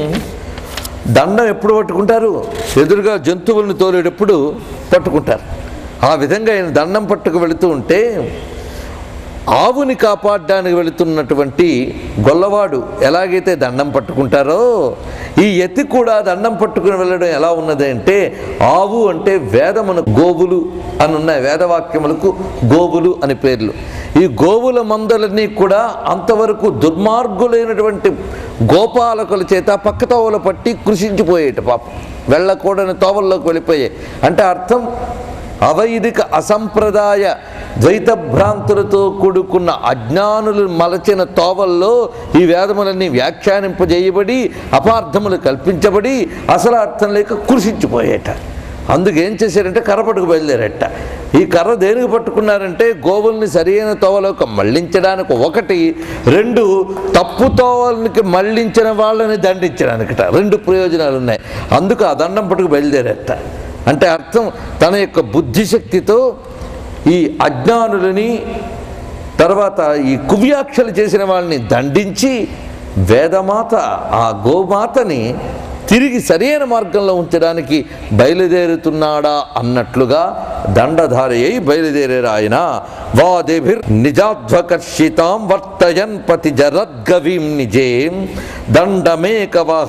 దండం ఎప్పుడు పట్టుకుంటారు? ఎదురుగా జంతువులను తోలేటప్పుడు పట్టుకుంటారు. ఆ విధంగా ఆయన దండం పట్టుకు వెళుతూ ఉంటే ఆవుని కాపాడడానికి వెళుతున్నటువంటి గొల్లవాడు ఎలాగైతే దండం పట్టుకుంటారో ఈ ఎత్తి కూడా దండం పట్టుకుని వెళ్ళడం ఎలా ఉన్నది అంటే, ఆవు అంటే వేదమును గోవులు అని ఉన్నాయి, వేదవాక్యములకు గోవులు అని పేర్లు. ఈ గోవుల మందలన్నీ కూడా అంతవరకు దుర్మార్గులైనటువంటి గోపాలకుల చేత పక్క తోవలు పట్టి కృషించిపోయేట పాపం, వెళ్ళకూడని తోవల్లోకి వెళ్ళిపోయాయి. అంటే అర్థం అవైదిక అసంప్రదాయ ద్వైత భ్రాంతులతో కూడుకున్న అజ్ఞానులు మలచిన తోవల్లో ఈ వేదములన్నీ వ్యాఖ్యానింపజేయబడి అపార్థములు కల్పించబడి అసలు అర్థం లేక కృషించిపోయేట. అందుకేం చేశారంటే కర్ర పట్టుకు బయలుదేరట. ఈ కర్ర దేనికి పట్టుకున్నారంటే గోవుల్ని సరైన తోవలోకి మళ్లించడానికి ఒకటి, రెండు తప్పు తోవలకి మళ్లించిన వాళ్ళని దండించడానికట. రెండు ప్రయోజనాలు ఉన్నాయి. అందుకు ఆ దండం పట్టుకు బయలుదేరట. అంటే అర్థం తన యొక్క బుద్ధిశక్తితో ఈ అజ్ఞానులని తర్వాత ఈ కువ్యాఖ్యలు చేసిన వాళ్ళని దండించి వేదమాత ఆ గోమాతని తిరిగి సరైన మార్గంలో ఉంచడానికి బయలుదేరుతున్నాడా అన్నట్లుగా దండధారి అయి బయలుదేరారు ఆయన. వాదిభిర్ నిజాధ్వకర్షితాం వర్తయన్ పతి జరద్గవీం నిజేం దండమేకవహ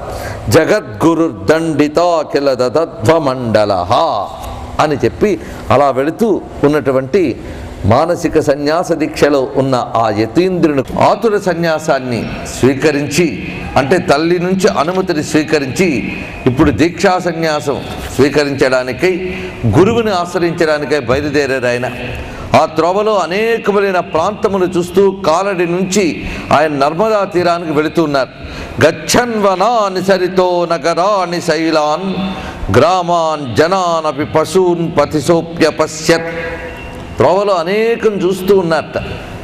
జగద్గురుర్దండితాఖిల దధ్వమండల అని చెప్పి అలా వెళుతూ ఉన్నటువంటి మానసిక సన్యాస దీక్షలో ఉన్న ఆ యతీంద్రుని ఆతుర సన్యాసాన్ని స్వీకరించి, అంటే తల్లి నుంచి అనుమతిని స్వీకరించి ఇప్పుడు దీక్షా సన్యాసం స్వీకరించడానికై గురువుని ఆశ్రయించడానికై బయలుదేరారు ఆయన. ఆ త్రోవలో అనేకమైన ప్రాంతములు చూస్తూ కాలడి నుంచి ఆయన నర్మదా తీరానికి వెళుతున్నారు. గచ్చన్వనాని సరితో నగరాని శైలాన్ గ్రామాన్ జనానపి పశూన్ పతిసోప్యపశ్యత్. త్రోవలో అనేకం చూస్తూ ఉన్నారట.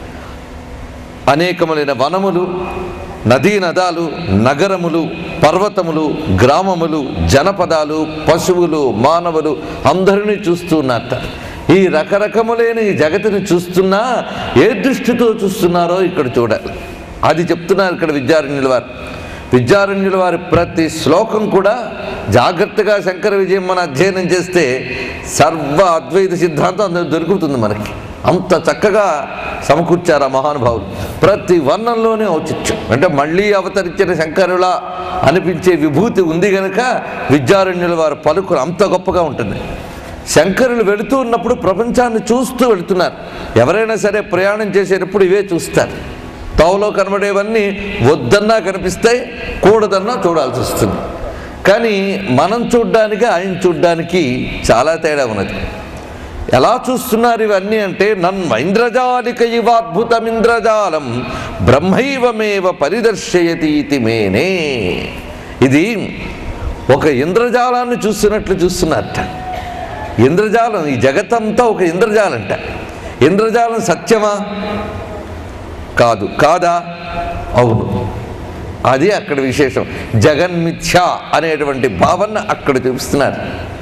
అనేకములైన వనములు, నదీ నదాలు, నగరములు, పర్వతములు, గ్రామములు, జనపదాలు, పశువులు, మానవులు అందరినీ చూస్తూ ఉన్నారట. ఈ రకరకములైన ఈ జగతిని చూస్తున్నా ఏ దృష్టితో చూస్తున్నారో ఇక్కడ చూడాలి. అది చెప్తున్నారు ఇక్కడ విద్యారణ్యుల వారు. విద్యారణ్యుల వారి ప్రతి శ్లోకం కూడా జాగ్రత్తగా శంకర విజయమ్మను అధ్యయనం చేస్తే సర్వ అద్వైత సిద్ధాంతం అందులో దొరుకుతుంది మనకి. అంత చక్కగా సమకూర్చారు ఆ మహానుభావులు. ప్రతి వర్ణంలోనే ఔచిత్యం, అంటే మళ్ళీ అవతరించిన శంకరులా అనిపించే విభూతి ఉంది కనుక విద్యారణ్యుల వారి పలుకులు అంత గొప్పగా ఉంటుంది. శంకరులు వెళుతూ ఉన్నప్పుడు ప్రపంచాన్ని చూస్తూ వెళుతున్నారు. ఎవరైనా సరే ప్రయాణం చేసేటప్పుడు ఇవే చూస్తారు. తావులో కనబడేవన్నీ వద్దన్నా కనిపిస్తాయి, కూడదన్నా చూడాల్సి వస్తుంది. కానీ మనం చూడ్డానికి ఆయన చూడ్డానికి చాలా తేడా ఉన్నది. ఎలా చూస్తున్నారు ఇవన్నీ అంటే నన్మైంద్రజాలిక ఇవాద్భుతమింద్రజాలం బ్రహ్మైవమేవ పరిదర్శయతి ఇతి మేనే. ఇది ఒక ఇంద్రజాలాన్ని చూస్తున్నట్లు చూస్తున్నారట. ఇంద్రజాలం, ఈ జగత్తంతా ఒక ఇంద్రజాలంట. ఇంద్రజాలం సత్యమా? కాదు. కాదా? అవును. అది అక్కడ విశేషం. జగన్మిథ్య అనేటువంటి భావన అక్కడ చూపిస్తున్నారు.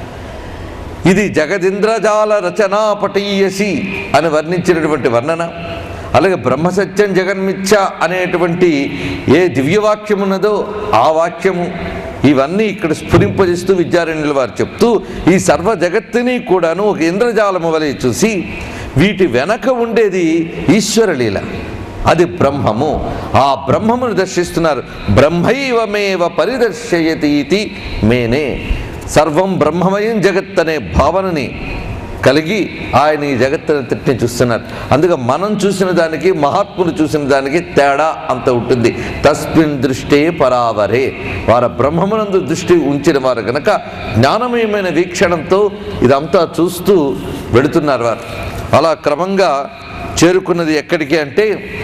ఇది జగదింద్రజాల రచనా పటీయసి అని వర్ణించినటువంటి వర్ణన. అలాగే బ్రహ్మసత్యం జగన్మిథ్య అనేటువంటి ఏ దివ్యవాక్యం ఉన్నదో ఆ వాక్యము, ఇవన్నీ ఇక్కడ స్ఫురింపజేస్తూ విద్యారణ్యుల వారు చెప్తూ ఈ సర్వ జగత్తుని కూడాను ఒక ఇంద్రజాలము వలె చూసి వీటి వెనక ఉండేది ఈశ్వరలీల, అది బ్రహ్మము. ఆ బ్రహ్మమును దర్శిస్తున్నారు. బ్రహ్మైవమేవ పరిదర్శయతి ఇతి మేనే. సర్వం బ్రహ్మమయం జగత్ అనే భావనని కలిగి ఆయన ఈ జగత్తుని చూస్తున్నారు. అందుకే మనం చూసిన దానికి మహాత్ములు చూసిన దానికి తేడా అంత ఉంటుంది. తస్మిన్ దృష్టే పరావరే. వారు బ్రహ్మమునందు దృష్టి ఉంచిన వారు కనుక జ్ఞానమయమైన వీక్షణంతో ఇదంతా చూస్తూ వెళుతున్నారు వారు. అలా క్రమంగా చేరుకున్నది ఎక్కడికి అంటే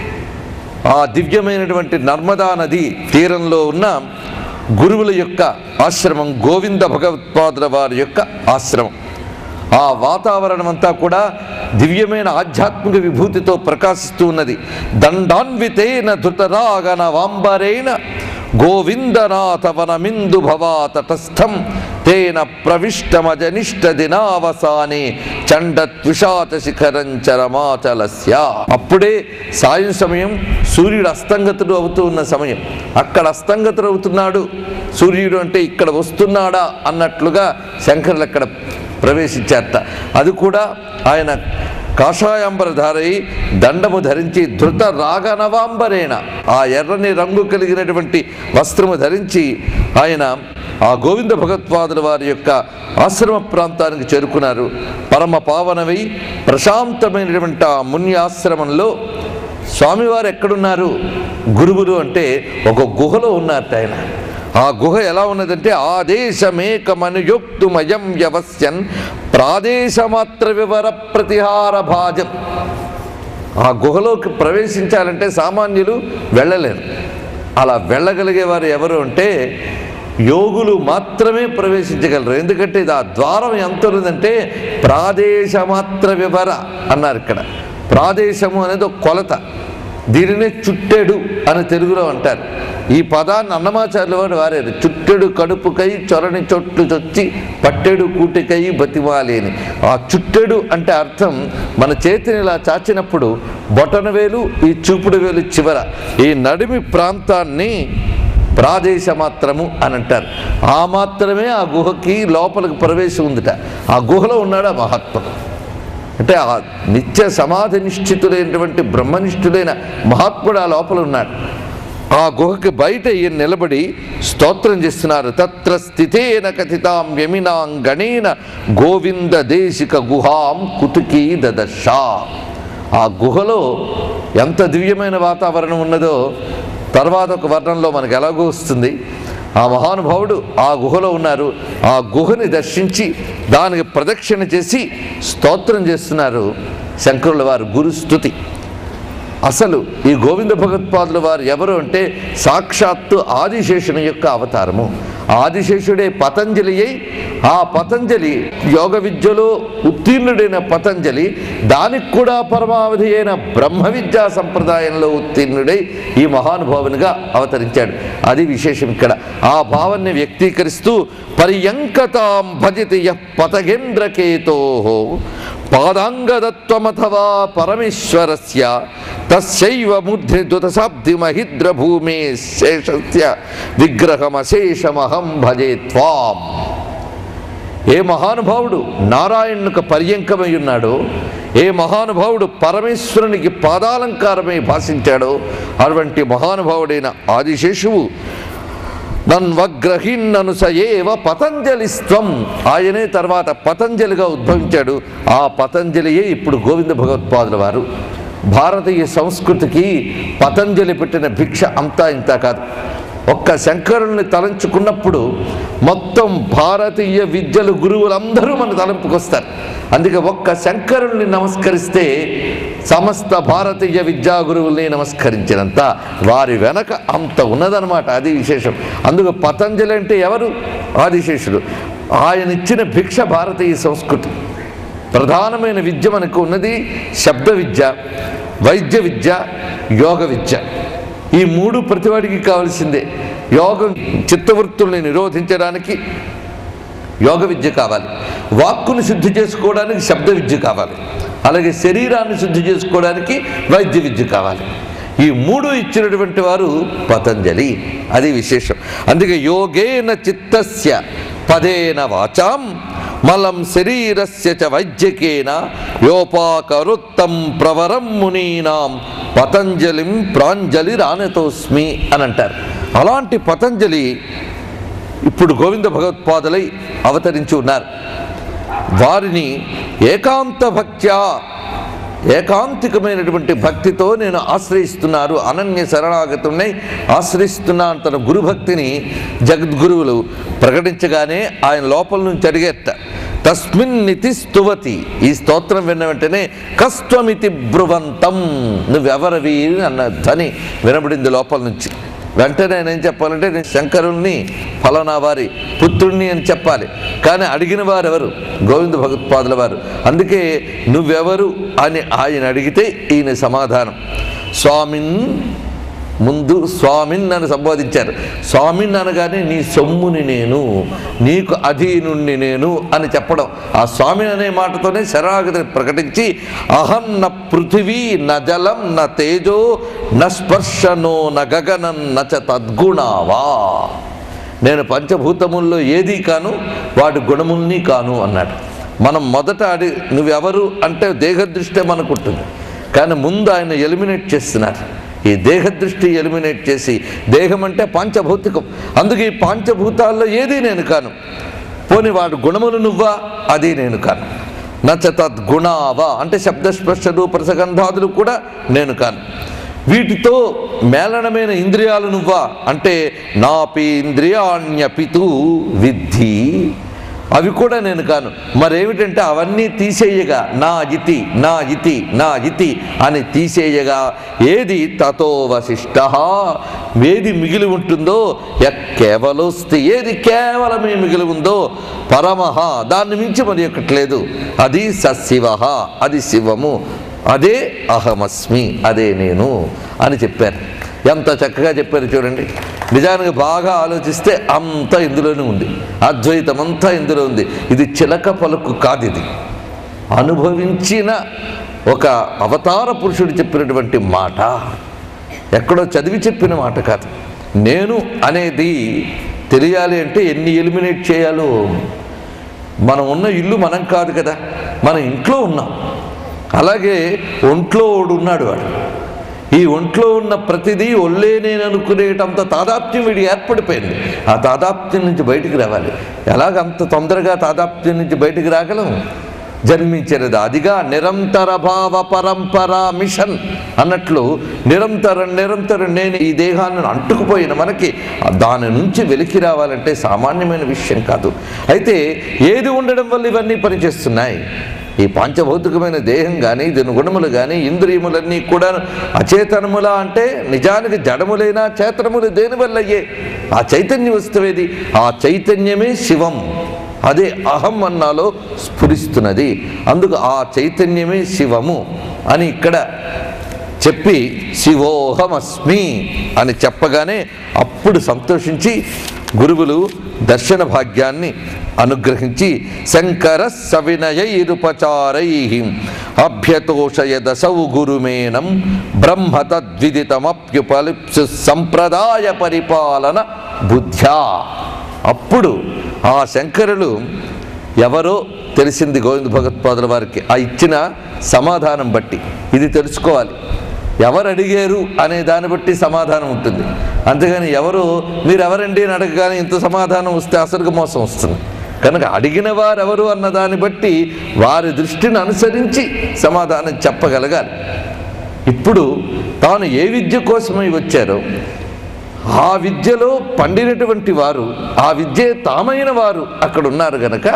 ఆ దివ్యమైనటువంటి నర్మదా నది తీరంలో ఉన్న గురువుల యొక్క ఆశ్రమం, గోవింద భగవత్పాదుల వారి యొక్క ఆశ్రమం. ఆ వాతావరణం అంతా కూడా దివ్యమైన ఆధ్యాత్మిక విభూతితో ప్రకాశిస్తూ ఉన్నది. దండాన్వితేన ధృతరాగన వాంబరేణ గోవిందనాథ వనమిందు భవా తటస్థం తేన ప్రవిష్టమజనిష్ట దినావసానే చండత్విషాత శిఖరంచరమాచలస్య. అప్పుడే సాయం సమయం, సూర్యుడు అస్తంగతుడు అవుతూ ఉన్న సమయం. అక్కడ అస్తంగతుడు అవుతున్నాడు సూర్యుడు అంటే ఇక్కడ వస్తున్నాడా అన్నట్లుగా శంకరులు అక్కడ ప్రవేశించారట. అది కూడా ఆయన కాషాయాంబరధారై దండము ధరించి ధృత రాగనవాంబరేణ, ఆ ఎర్రని రంగు కలిగినటువంటి వస్త్రము ధరించి ఆయన ఆ గోవింద భగవత్పాదుల వారి యొక్క ఆశ్రమ ప్రాంతానికి చేరుకున్నారు. పరమ పావనమై ప్రశాంతమైనటువంటి ఆ మున్యాశ్రమంలో స్వామివారు ఎక్కడున్నారు? గురువులు అంటే ఒక గుహలో ఉన్నారట ఆయన. ఆ గుహ ఎలా ఉన్నదంటే ఆదేశమేకమనుయోక్తుమయం వ్యవస్యన్ ప్రాదేశమాత్ర వివర ప్రతిహార భాజం. ఆ గుహలోకి ప్రవేశించాలంటే సామాన్యులు వెళ్ళలేరు. అలా వెళ్ళగలిగేవారు ఎవరు అంటే యోగులు మాత్రమే ప్రవేశించగలరు. ఎందుకంటే ఇది ఆ ద్వారం ఎంత ఉన్నదంటే ప్రాదేశమాత్ర వివర అన్నారు. ఇక్కడ ప్రాదేశము అనేది ఒక కొలత. దీనినే చుట్టెడు అని తెలుగులో అంటారు. ఈ పదాన్ని అన్నమాచార్యుల వారు వారారు. చుట్టెడు కడుపుకై చొరని చొట్లు చొచ్చి పట్టెడు కూటికై బతిమాలేని. ఆ చుట్టెడు అంటే అర్థం మన చేతిని ఇలా చాచినప్పుడు బొటన వేలు, ఈ చూపుడు వేలు చివర, ఈ నడిమి ప్రాంతాన్ని ప్రాదేశ మాత్రము అని అంటారు. ఆ మాత్రమే ఆ గుహకి లోపలికి ప్రవేశం ఉందిట. ఆ గుహలో ఉన్నాడు ఆ మహాత్ముడు. అంటే ఆ నిత్య సమాధి నిశ్చితులైనటువంటి బ్రహ్మనిష్ఠుడైన మహాత్ముడు ఆ లోపల ఉన్నాడు. ఆ గుహకి బయట ఈయన నిలబడి స్తోత్రం చేస్తున్నారు. తత్ర స్థితేన కథితాం యమినాం గణేన గోవింద దేశిక గుహాం కుతుకీ దదర్శ. ఆ గుహలో ఎంత దివ్యమైన వాతావరణం ఉన్నదో తర్వాత ఒక వర్ణంలో మనకు ఎలాగో వస్తుంది. ఆ మహానుభావుడు ఆ గుహలో ఉన్నారు. ఆ గుహని దర్శించి దానికి ప్రదక్షిణ చేసి స్తోత్రం చేస్తున్నారు శంకరుల వారు. గురుస్తుతి. అసలు ఈ గోవింద భగవత్పాదుల వారు ఎవరు అంటే సాక్షాత్తు ఆదిశేషుని యొక్క అవతారము. ఆదిశేషుడే పతంజలి అయి, ఆ పతంజలి యోగ విద్యలో ఉత్తీర్ణుడైన పతంజలి దానికి కూడా పరమావధి అయిన బ్రహ్మ విద్యా సంప్రదాయంలో ఉత్తీర్ణుడై ఈ మహానుభావునిగా అవతరించాడు. అది విశేషం ఇక్కడ. ఆ భావాన్ని వ్యక్తీకరిస్తూ పర్యంకతాం భజతి యః పతగేంద్రకేతో పాదాంగదత్వమథవా పరమేశ్వరస్య తస్యైవ మూర్ధ్ని దుతశాబ్ది మహిద్ర భూమే శేషస్య విగ్రహమశేషమహం భజే త్వాం. ఏ మహానుభావుడు నారాయణునికి పర్యంకమై ఉన్నాడో, ఏ మహానుభావుడు పరమేశ్వరునికి పాదాలంకారమై భాషించాడో అటువంటి మహానుభావుడైన ఆదిశేషువు నన్వగ్రహీన్నను సయేవ పతంజలిస్త్వం. ఆయనే తర్వాత పతంజలిగా ఉద్భవించాడు. ఆ పతంజలియే ఇప్పుడు గోవింద భగవత్పాదుల వారు. భారతీయ సంస్కృతికి పతంజలి పెట్టిన భిక్ష అంతా ఇంత కాదు. ఒక్క శంకరుల్ని తలంచుకున్నప్పుడు మొత్తం భారతీయ విద్యలు గురువులందరూ మన తలంపుకొస్తారు. అందుకే ఒక్క శంకరుల్ని నమస్కరిస్తే సమస్త భారతీయ విద్యా గురువుల్ని నమస్కరించినంత వారి వెనక అంత ఉన్నదనమాట. అది విశేషం. అందుకు పతంజలి అంటే ఎవరు? ఆదిశేషుడు. ఆయన ఇచ్చిన భిక్ష భారతీయ సంస్కృతి. ప్రధానమైన విద్య మనకు ఉన్నది శబ్ద విద్య, వైద్య విద్య, యోగ విద్య. ఈ మూడు ప్రతివాడికి కావాల్సిందే. యోగం చిత్తవృత్తుల్ని నిరోధించడానికి యోగ విద్య కావాలి. వాక్కుని శుద్ధి చేసుకోవడానికి శబ్ద విద్య కావాలి. అలాగే శరీరాన్ని శుద్ధి చేసుకోవడానికి వైద్య విద్య కావాలి. ఈ మూడు ఇచ్చినటువంటి వారు పతంజలి. అది విశేషం. అందుకే యోగేన చిత్తస్య పదేన వాచాం మలం శరీరస్య చ వైద్యకేన యోపాకరుత్తం ప్రవరం మునీనాం పతంజలిం ప్రాంజలిరానతోస్మి అని అంటారు. అలాంటి పతంజలి ఇప్పుడు గోవింద భగవత్పాదులై అవతరించి ఉన్నారు. వారిని ఏకాంత భక్త్యా, ఏకాంతికమైనటువంటి భక్తితో నేను ఆశ్రయిస్తున్నారు, అనన్య శరణాగతున్నై ఆశ్రయిస్తున్నాను. తన గురుభక్తిని జగద్గురువులు ప్రకటించగానే ఆయన లోపల నుంచి అడిగేట తస్మిన్నితి స్తువతి. ఈ స్తోత్రం విన్న వెంటనే కస్త్వమితి బ్రువంతం, నువ్వెవరవి అన్న ధ్వని వినబడింది లోపల నుంచి. వెంటనే నేనేం చెప్పాలంటే నేను శంకరుల్ని ఫలానా వారి పుత్రుణ్ణి అని చెప్పాలి. కానీ అడిగిన వారు ఎవరు? గోవింద భగవత్పాదుల వారు. అందుకే నువ్వెవరు అని ఆయన అడిగితే ఈయన సమాధానం స్వామిన్. ముందు స్వామిన్ అని సంబోధించారు. స్వామిన్ అనగానే నీ సొమ్ముని నేను, నీకు అధీనుణ్ణి నేను అని చెప్పడం. ఆ స్వామిని అనే మాటతోనే శరణాగతిని ప్రకటించి అహం న పృథివీ న జలం న తేజో న స్పర్శనో న గగనం నచ తద్గుణావా. నేను పంచభూతముల్లో ఏదీ కాను, వాటి గుణముల్ని కాను అన్నాడు. మనం మొదట నువ్వెవరు అంటే దేహదృష్టే మనకుంటుంది. కానీ ముందు ఆయన ఎలిమినేట్ చేస్తున్నారు. ఈ దేహదృష్టి ఎలిమినేట్ చేసి, దేహం అంటే పంచభౌతికం, అందుకే ఈ పంచభూతాల్లో ఏదీ నేను కాను. పోని వాడు గుణములు నువ్వా? అది నేను కాను. నచ తద్గుణావా అంటే శబ్దస్పర్శ రూపరసగంధాదులు కూడా నేను కాను. వీటితో మేళనమైన ఇంద్రియాలు నువ్వా అంటే నాపి ఇంద్రియాణ్యపితు విద్ధి, అవి కూడా నేను కాను. మరేమిటంటే అవన్నీ తీసేయగా నా ఇతి నా ఇతి నా ఇతి అని తీసేయగా ఏది తతో వశిష్ట, ఏది మిగిలి ఉంటుందో కేవలోస్తి, ఏది కేవలమే మిగిలి ఉందో పరమః, దాన్ని మించి మరి ఒకట్లేదు, అది సశివ, అది శివము, అదే అహమస్మి, అదే నేను అని చెప్పారు. ఎంత చక్కగా చెప్పారు చూడండి. నిజానికి బాగా ఆలోచిస్తే అంతా ఇందులోనే ఉంది. అద్వైతం అంతా ఇందులో ఉంది. ఇది చిలక పలుకు కాదు, ఇది అనుభవించిన ఒక అవతార పురుషుడు చెప్పినటువంటి మాట, ఎక్కడో చదివి చెప్పిన మాట కాదు. నేను అనేది తెలియాలి అంటే ఎన్ని ఎలిమినేట్ చేయాలో. మనం ఉన్న ఇల్లు మనం కాదు కదా, మన ఇంట్లో ఉన్నాం. అలాగే ఒంట్లో ఉన్నాడు వాడు. ఈ ఒంట్లో ఉన్న ప్రతిదీ ఒళ్ళే నేను అనుకునేటంత తాదాప్త్యం వీడి ఏర్పడిపోయింది. ఆ తాదాప్త్యం నుంచి బయటికి రావాలి. ఎలాగంత తొందరగా తాదాప్త్యం నుంచి బయటికి రాగలం? జన్మించేది అదిగా నిరంతర భావ పరంపరా మిషన్ అన్నట్లు నిరంతరం నేను ఈ దేహాన్ని అంటుకుపోయిన మనకి దాని నుంచి వెలికి రావాలంటే సామాన్యమైన విషయం కాదు. అయితే ఏది ఉండడం వల్ల ఇవన్నీ పనిచేస్తున్నాయి? ఈ పంచభౌతికమైన దేహం కానీ, దీని గుణములు కానీ, ఇంద్రియములన్నీ కూడా అచేతనములా అంటే నిజానికి జడములైనా చేతనములు దేనివల్ల అయ్యే? ఆ చైతన్య వస్తువేది? ఆ చైతన్యమే శివం. అదే అహం అన్నాలో స్ఫురిస్తున్నది. అందుకు ఆ చైతన్యమే శివము అని ఇక్కడ చెప్పి శివోహమస్మి అని చెప్పగానే అప్పుడు సంతోషించి గురువులు దర్శన భాగ్యాన్ని అనుగ్రహించి శంకర సవినయైరుపచారై అభ్యతోషయదసౌ గురుమేనం బ్రహ్మ తద్విదితమప్యుపలిప్సు సంప్రదాయ పరిపాలన బుద్ధ్యా. అప్పుడు ఆ శంకరులు ఎవరో తెలిసింది గోవింద భగవత్పాదుల వారికి. ఆ ఇచ్చిన సమాధానం బట్టి ఇది తెలుసుకోవాలి. ఎవరు అడిగారు అనే దాన్ని బట్టి సమాధానం ఉంటుంది. అంతేగాని ఎవరు మీరెవరండి అని అడగగానే ఇంత సమాధానం వస్తే అసలుగా మోసం వస్తుంది. కనుక అడిగిన వారెవరు అన్న దాన్ని బట్టి వారి దృష్టిని అనుసరించి సమాధానం చెప్పగలగాలి. ఇప్పుడు తాను ఏ విద్య కోసమై వచ్చారో ఆ విద్యలో పండినటువంటి వారు, ఆ విద్యే తామైన వారు అక్కడ ఉన్నారు గనక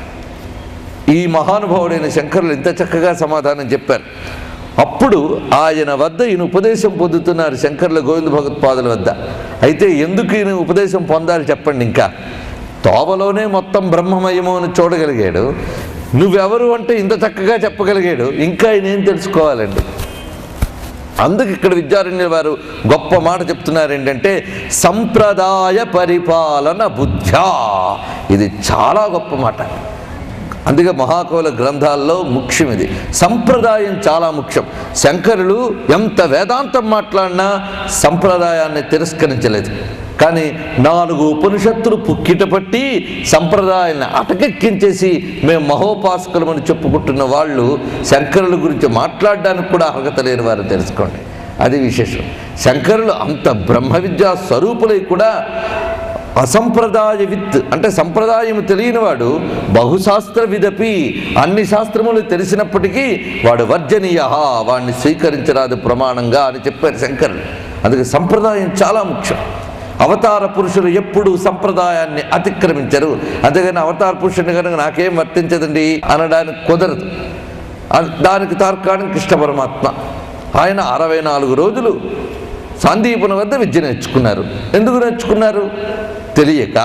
ఈ మహానుభావుడైన శంకరులు ఇంత చక్కగా సమాధానం చెప్పారు. అప్పుడు ఆయన వద్ద ఈయన ఉపదేశం పొందుతున్నారు, శంకరుల గోవింద భగవత్పాదుల వద్ద. అయితే ఎందుకు ఈయన ఉపదేశం పొందాలి చెప్పండి. ఇంకా తోవలోనే మొత్తం బ్రహ్మమయము అని చూడగలిగాడు. నువ్వెవరు అంటే ఇంత చక్కగా చెప్పగలిగాడు. ఇంకా ఆయన ఏం తెలుసుకోవాలండి? అందుకు ఇక్కడ విద్యారణ్యుల వారు గొప్ప మాట చెప్తున్నారు ఏంటంటే సంప్రదాయ పరిపాలన బుద్ధ్యా. ఇది చాలా గొప్ప మాట. అందుకే మహాకవుల గ్రంథాల్లో ముఖ్యం ఇది. సంప్రదాయం చాలా ముఖ్యం. శంకరులు ఎంత వేదాంతం మాట్లాడినా సంప్రదాయాన్ని తిరస్కరించలేదు. కానీ 4 ఉపనిషత్తులు పుక్కిట పట్టి సంప్రదాయాన్ని అటకెక్కించేసి మేము మహోపాసకులమని చెప్పుకుంటున్న వాళ్ళు శంకరుల గురించి మాట్లాడడానికి కూడా అర్హత లేని వారు తెలుసుకోండి. అది విశేషం. శంకరులు అంత బ్రహ్మ విద్యా స్వరూపులై కూడా అసంప్రదాయ విత్ అంటే సంప్రదాయం తెలియనివాడు బహుశాస్త్ర విదపి అన్ని శాస్త్రములు తెలిసినప్పటికీ వాడు వర్జనీయ, వాడిని స్వీకరించరాదు ప్రమాణంగా అని చెప్పారు శంకరులు. అందుకే సంప్రదాయం చాలా ముఖ్యం. అవతార పురుషులు ఎప్పుడూ సంప్రదాయాన్ని అతిక్రమించరు. అంతేగాని అవతార పురుషుని కనుక నాకేం వర్తించదండి అనడానికి కుదరదు. దానికి తార్కానికి కృష్ణ పరమాత్మ ఆయన 64 రోజులు సాందీపన వద్ద విద్య నేర్చుకున్నారు. ఎందుకు నేర్చుకున్నారు? తెలియక.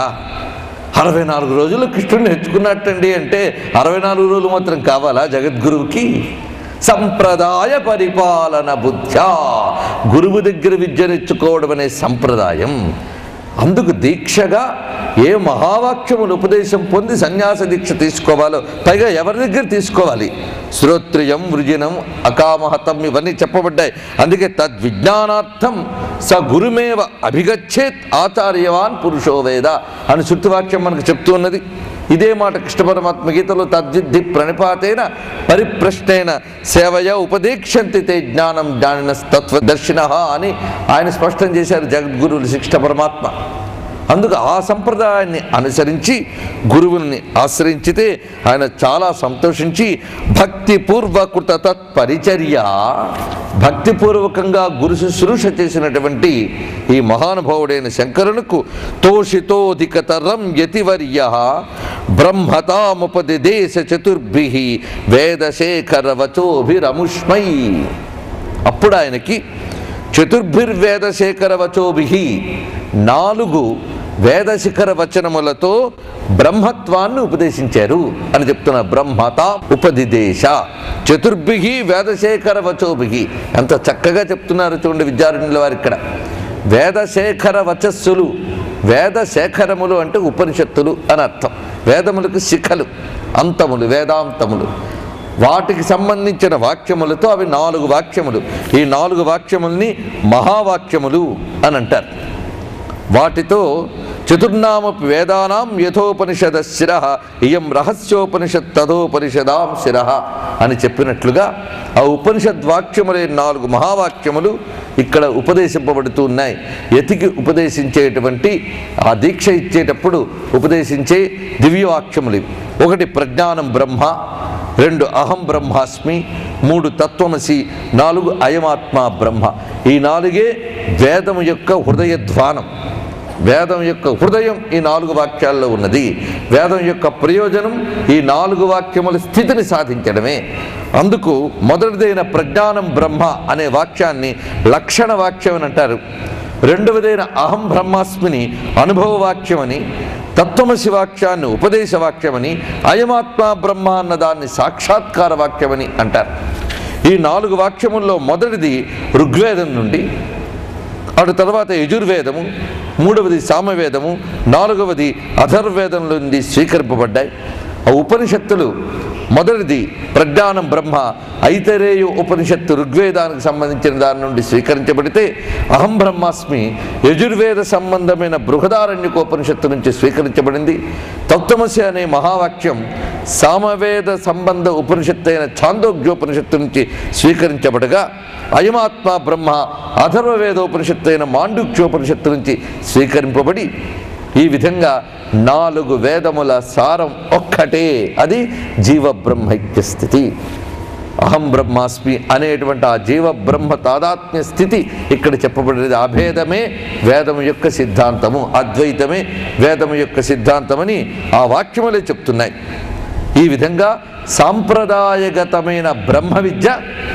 64 రోజులు కృష్ణుడు నేర్చుకున్నట్టండి అంటే 64 రోజులు మాత్రం కావాలా జగద్గురువుకి? సంప్రదాయ పరిపాలన బుద్ధ్యా. గురువు దగ్గర విద్య నేర్చుకోవడం అనే సంప్రదాయం. అందుకు దీక్షగా ఏ మహావాక్యములు ఉపదేశం పొంది సన్యాస దీక్ష తీసుకోవాలో, పైగా ఎవరి దగ్గర తీసుకోవాలి? శ్రోత్రియం వృజినం అకామహతం ఇవన్నీ చెప్పబడ్డాయి. అందుకే తద్విజ్ఞానార్థం స గురుమేవ అభిగచ్చేత్ ఆచార్యవాన్ పురుషో వేద అని శృతివాక్యం మనకు చెప్తూ ఉన్నది. ఇదే మాట కృష్ణ పరమాత్మ గీతలో తద్విద్ధి ప్రణిపాతేన పరిప్రశ్నేన సేవయ ఉపదేక్షంతి తే జ్ఞానం జ్ఞానిన తత్వదర్శిన అని ఆయన స్పష్టం చేశారు జగద్గురువులు కృష్ణ పరమాత్మ. అందుకు ఆ సంప్రదాయాన్ని అనుసరించి గురువుల్ని ఆశ్రయించితే ఆయన చాలా సంతోషించి భక్తిపూర్వకృత తత్పరిచర్య, భక్తిపూర్వకంగా గురు శుశ్రూష చేసినటువంటి ఈ మహానుభావుడైన శంకరులకు తోషితోధికతరం యతివర్య బ్రహ్మతాముపదిదేశ చతుర్భిః వేదశేఖర వచోభిరముష్మై. అప్పుడు ఆయనకి చతుర్భిర్వేదశేఖర వచోభిః 4 వేదశిఖర వచనములతో బ్రహ్మత్వాన్ని ఉపదేశించారు అని చెప్తున్నారు. బ్రహ్మత ఉపదిదేశ చతుర్భిః వేదశేఖర వచోభిః. ఎంత చక్కగా చెప్తున్నారు చూడండి విద్యారణ్యుల వారు ఇక్కడ. వేదశేఖర వచస్సులు, వేదశేఖరములు అంటే ఉపనిషత్తులు అని అర్థం. వేదములకు శిఖలు, అంతములు, వేదాంతములు. వాటికి సంబంధించిన వాక్యములతో అవి 4 వాక్యములు. ఈ 4 వాక్యముల్ని మహావాక్యములు అని అంటారు. వాటితో చతుర్నామపి వేదానాం యథోపనిషద శిరః ఇయం రహస్యోపనిషత్ తథోపనిషదాం శిరః అని చెప్పినట్లుగా ఆ ఉపనిషద్వాక్యములే 4 మహావాక్యములు ఇక్కడ ఉపదేశింపబడుతూ ఉన్నాయి. యతికి ఉపదేశించేటువంటి ఆ దీక్ష ఇచ్చేటప్పుడు ఉపదేశించే దివ్యవాక్యములు. 1 ప్రజ్ఞానం బ్రహ్మ, 2 అహం బ్రహ్మాస్మి, 3 తత్వమసి, 4 అయమాత్మ బ్రహ్మ. ఈ 4 వేదము యొక్క హృదయ ధ్వానం. వేదం యొక్క హృదయం ఈ 4 వాక్యాల్లో ఉన్నది. వేదం యొక్క ప్రయోజనం ఈ 4 వాక్యముల స్థితిని సాధించడమే. అందుకు మొదటిదైన ప్రజ్ఞానం బ్రహ్మ అనే వాక్యాన్ని లక్షణ వాక్యం అని అంటారు. రెండవదైన అహం బ్రహ్మాస్మిని అనుభవ వాక్యమని, తత్వమసి వాక్యాన్ని ఉపదేశ వాక్యమని, అయమాత్మ బ్రహ్మ అన్నదాన్ని సాక్షాత్కార వాక్యమని అంటారు. ఈ 4 వాక్యముల్లో మొదటిది ఋగ్వేదం నుండి, అటు తర్వాత యజుర్వేదము, 3వది సామవేదము, 4వది అథర్వేదం నుండి స్వీకరింపబడ్డాయి. ఆ ఉపనిషత్తులు మొదటిది ప్రజ్ఞానం బ్రహ్మ ఐతరేయ ఉపనిషత్తు ఋగ్వేదానికి సంబంధించిన దాని నుండి స్వీకరించబడితే, అహం బ్రహ్మాస్మి యజుర్వేద సంబంధమైన బృహదారణ్యకోపనిషత్తు నుంచి స్వీకరించబడింది. తత్వమసి అనే మహావాక్యం సామవేద సంబంధ ఉపనిషత్తు అయిన ఛాందోగ్యోపనిషత్తు నుంచి స్వీకరించబడగా, అయమాత్మ బ్రహ్మ అథర్వవేదోపనిషత్తు అయిన మాండుక్యోపనిషత్తు నుంచి స్వీకరింపబడి, ఈ విధంగా 4 వేదముల సారం ఒక్కటే, అది జీవబ్రహ్మైక్య స్థితి. అహం బ్రహ్మాస్మి అనేటువంటి ఆ జీవబ్రహ్మ తాదాత్మ్య స్థితి ఇక్కడ చెప్పబడినది. అభేదమే వేదము యొక్క సిద్ధాంతము, అద్వైతమే వేదము యొక్క సిద్ధాంతమని ఆ వాక్యములే చెప్తున్నాయి. ఈ విధంగా సాంప్రదాయగతమైన బ్రహ్మ విద్య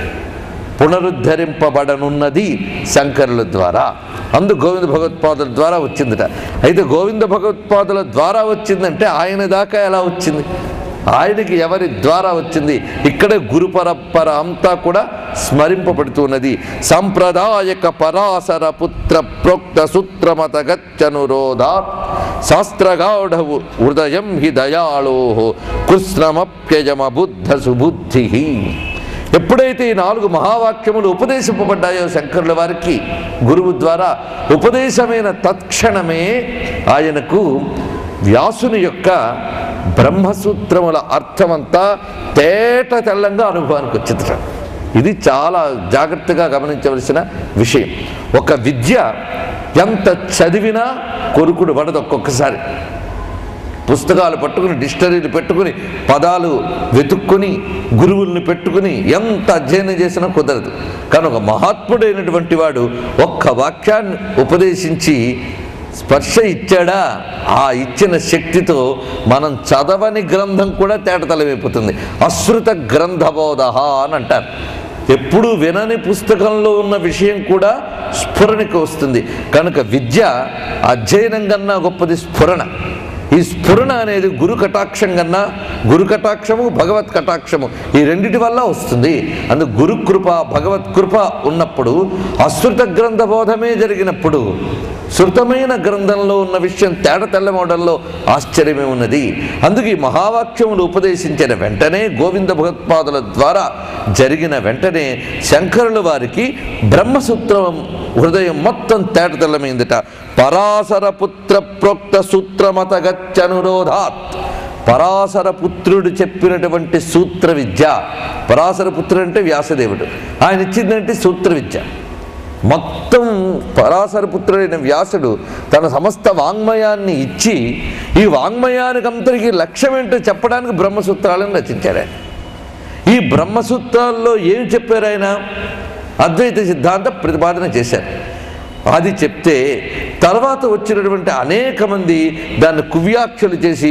పునరుద్ధరింపబడనున్నది శంకరుల ద్వారా. గోవింద భగవత్పాదుల ద్వారా వచ్చిందట. అయితే గోవింద భగవత్పాదుల ద్వారా వచ్చిందంటే ఆయన దాకా ఎలా వచ్చింది? ఆయనకి ఎవరి ద్వారా వచ్చింది? ఇక్కడే గురు పరంపర అంతా కూడా స్మరింపబడుతున్నది. సంప్రదాయక పరాశర పుత్ర ప్రోక్త సూత్రమత గచ్చనురోధాత్ శాస్త్రగాఢ హృదయం హి దయాళో కృష్ణమప్యయమ బుద్ధ సుబుద్ధి. ఎప్పుడైతే ఈ 4 మహావాక్యములు ఉపదేశింపబడ్డాయో శంకరుల వారికి గురువు ద్వారా, ఉపదేశమైన తత్క్షణమే ఆయనకు వ్యాసుని యొక్క బ్రహ్మసూత్రముల అర్థమంతా తేట తెల్లంగా అనుభవానికి వచ్చింది. ఇది చాలా జాగ్రత్తగా గమనించవలసిన విషయం. ఒక విద్య ఎంత చదివినా కొరుకుడు పడదు. ఒక్కొక్కసారి పుస్తకాలు పట్టుకుని, డిక్షనరీలు పెట్టుకుని, పదాలు వెతుక్కుని, గురువుల్ని పెట్టుకుని ఎంత అధ్యయనం చేసినా కుదరదు. కానీ ఒక మహాత్ముడైనటువంటి వాడు ఒక్క వాక్యాన్ని ఉపదేశించి స్పర్శ ఇచ్చాడా, ఆ ఇచ్చిన శక్తితో మనం చదవని గ్రంథం కూడా తేటతలమైపోతుంది. అశ్రుత గ్రంథబోధ అని అంటారు. ఎప్పుడూ వినని పుస్తకంలో ఉన్న విషయం కూడా స్ఫురణకి వస్తుంది. కనుక విద్య అధ్యయనం కన్నా గొప్పది స్ఫురణ. ఈ స్ఫురణ అనేది గురు కటాక్షం కన్నా, గురు కటాక్షము భగవత్ కటాక్షము ఈ రెండిటి వల్ల వస్తుంది. అందుకు గురుకృప భగవత్ కృప ఉన్నప్పుడు, అశ్రుత గ్రంథ బోధమే జరిగినప్పుడు శృతమైన గ్రంథంలో ఉన్న విషయం తేడ తెల్లమవడంలో ఆశ్చర్యమే ఉన్నది. అందుకు ఈ మహావాక్యములు ఉపదేశించిన వెంటనే, గోవింద భగవత్పాదుల ద్వారా జరిగిన వెంటనే శంకరుల వారికి బ్రహ్మసూత్రం హృదయం మొత్తం తేట తెల్లమైందట. పరాశర పుత్ర ప్రోక్త సూత్రమత గచ్చనురోధాత్. పరాశర పుత్రుడు చెప్పినటువంటి సూత్ర విద్య. పరాశర పుత్రుడు అంటే వ్యాసదేవుడు, ఆయన ఇచ్చిందంటే సూత్ర విద్య. మొత్తం పరాశర పుత్రుడైన వ్యాసుడు తన సమస్త వాంగ్మయాన్ని ఇచ్చి, ఈ వాంగ్మయానికి అంతరికి లక్ష్యం ఏంటో చెప్పడానికి బ్రహ్మసూత్రాలను రచించారు ఆయన. ఈ బ్రహ్మసూత్రాల్లో ఏం చెప్పారు ఆయన? అద్వైత సిద్ధాంత ప్రతిపాదన చేశారు. అది చెప్తే తర్వాత వచ్చినటువంటి అనేక మంది దాన్ని కువ్యాఖ్యలు చేసి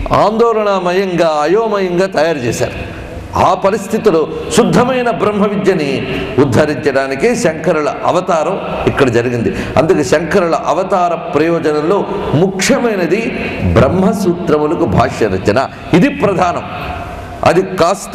ఆందోళనమయంగా, అయోమయంగా తయారు చేశారు. ఆ పరిస్థితిలో శుద్ధమైన బ్రహ్మ విద్యని ఉద్ధరించడానికే శంకరుల అవతారం ఇక్కడ జరిగింది. అందుకే శంకరుల అవతార ప్రయోజనంలో ముఖ్యమైనది బ్రహ్మసూత్రములకు భాష్య రచన. ఇది ప్రధానం. అది కాస్త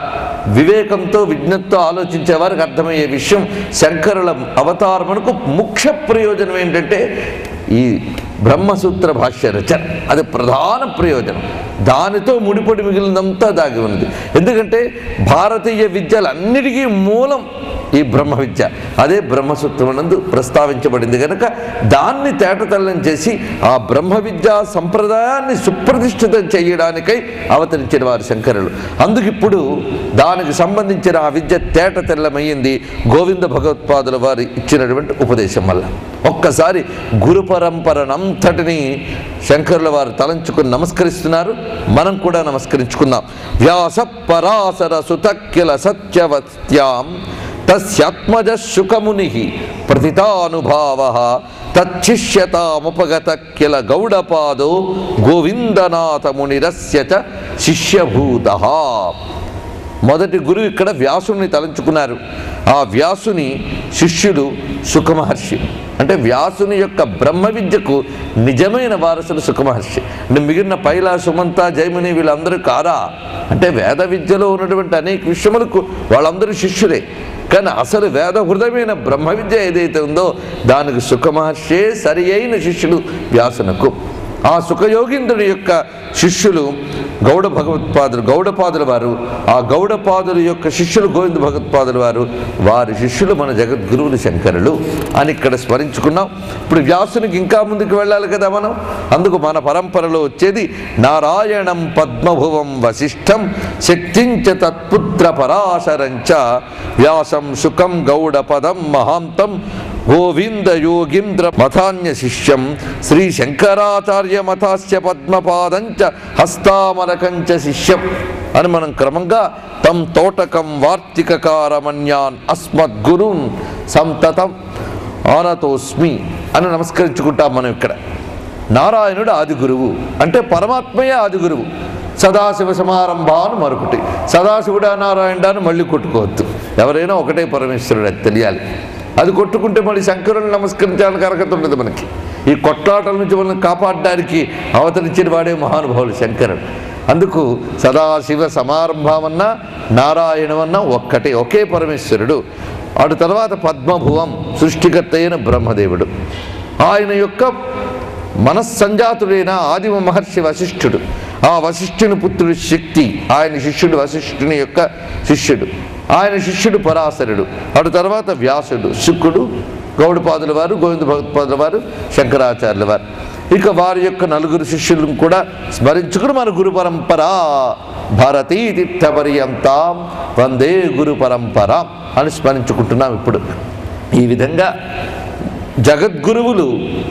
వివేకంతో, విజ్ఞతతో ఆలోచించే వారికి అర్థమయ్యే విషయం. శంకరుల అవతారమునకు ముఖ్య ప్రయోజనం ఏంటంటే ఈ బ్రహ్మసూత్ర భాష్య రచన. అది ప్రధాన ప్రయోజనం. దానితో ముడిపడి మిగిలినంతా దాగి ఉన్నది. ఎందుకంటే భారతీయ విద్యలన్నిటికీ మూలం ఈ బ్రహ్మ విద్య. అదే బ్రహ్మసూత్రమునందు ప్రస్తావించబడింది కనుక దాన్ని తేటతల్లం చేసి ఆ బ్రహ్మ విద్యా సంప్రదాయాన్ని సుప్రతిష్ఠితం చేయడానికై అవతరించిన వారు శంకరులు. అందుకిప్పుడు దానికి సంబంధించిన ఆ విద్య తేటతెల్లమయ్యింది గోవింద భగవత్పాదుల వారు ఇచ్చినటువంటి ఉపదేశం వల్ల. ఒక్కసారి గురు పరంపరనంతటిని శంకరుల వారు తలంచుకుని నమస్కరిస్తున్నారు. మనం కూడా నమస్కరించుకుందాం. వ్యాస పరాశర సుతక్కిల సత్యవత్యాం తస్యాత్మజ శుకముని ప్రతితానుభావ తచ్చిష్యతాముపగత కిల గౌడపాదో గోవిందనాథ మునిరస్య చ శిష్యభూతః. మొదటి గురువు ఇక్కడ వ్యాసుని తలంచుకున్నారు. ఆ వ్యాసుని శిష్యుడు సుఖమహర్షి. అంటే వ్యాసుని యొక్క బ్రహ్మ విద్యకు నిజమైన వారసుడు సుఖమహర్షి. అంటే మిగిలిన పైల, సుమంత, జైమిని వీళ్ళందరూ కారా అంటే వేద విద్యలో ఉన్నటువంటి అనేక విషయములకు వాళ్ళందరూ శిష్యులే. కానీ అసలు వేద హృదయమైన బ్రహ్మ విద్య ఏదైతే ఉందో దానికి సుఖమహర్షే సరి అయిన శిష్యుడు వ్యాసునకు. ఆ సుఖయోగీంద్రుడి యొక్క శిష్యులు గౌడపాదుల వారు. ఆ గౌడపాదుల యొక్క శిష్యులు గోవింద భగవత్పాదుల వారు. వారి శిష్యులు మన జగద్గురువులు శంకరులు అని ఇక్కడ స్మరించుకున్నాం. ఇప్పుడు వ్యాసునికి ఇంకా ముందుకు వెళ్ళాలి కదా మనం. అందుకు మన పరంపరలో వచ్చేది నారాయణం పద్మభువం వశిష్ఠం శక్తించ తత్పుత్ర పరాశరంచ వ్యాసం శుకం గౌడపదం మహాంతం గోవింద యోగీంద్ర మథాన్య శిష్యం శ్రీ శంకరాచార్య మథాస్య పద్మపాదంచ హస్తామలకంచ శిష్యం అని మనం క్రమంగా తం తోటకం వార్తికకారమన్యాన్ అస్మద్గురున్ సంతతం ఆనతోస్మి అని నమస్కరించుకుంటాం మనం. ఇక్కడ నారాయణుడు ఆది గురువు అంటే పరమాత్మయే ఆది గురువు. సదాశివ సమారంభాను మరొకటి, సదాశివుడా నారాయణుడా అని మళ్ళీ కొట్టుకోవద్దు. ఎవరైనా ఒకటే పరమేశ్వరుడు, అది తెలియాలి. అది కొట్టుకుంటే మళ్ళీ శంకరుని నమస్కరించాలని అర్హత ఉండదు మనకి. ఈ కొట్లాటల నుంచి మనల్ని కాపాడడానికి అవతరించిన వాడే మహానుభావులు శంకరుడు. అందుకు సదాశివ సమారంభమన్నా నారాయణమన్నా ఒక్కటే, ఒకే పరమేశ్వరుడు. అటు తర్వాత పద్మభువం సృష్టికర్త అయిన బ్రహ్మదేవుడు. ఆయన యొక్క మనస్సంజాతుడైన ఆదిమ మహర్షి వశిష్ఠుడు. ఆ వశిష్ఠుని పుత్రుడు శక్తి, ఆయన శిష్యుడు వశిష్ఠుని యొక్క శిష్యుడు. ఆయన శిష్యుడు పరాశరుడు. అటు తర్వాత వ్యాసుడు, శుకుడు, గౌడపాదుల వారు, గోవింద భగవత్పాదుల వారు, శంకరాచార్యుల వారు. ఇక వారి యొక్క నలుగురు శిష్యులను కూడా స్మరించుకుని మన గురు పరంపర భారతీ తీర్థపర్యంతం వందే గురు పరంపర అని స్మరించుకుంటున్నాం. ఇప్పుడు ఈ విధంగా జగద్గురువులు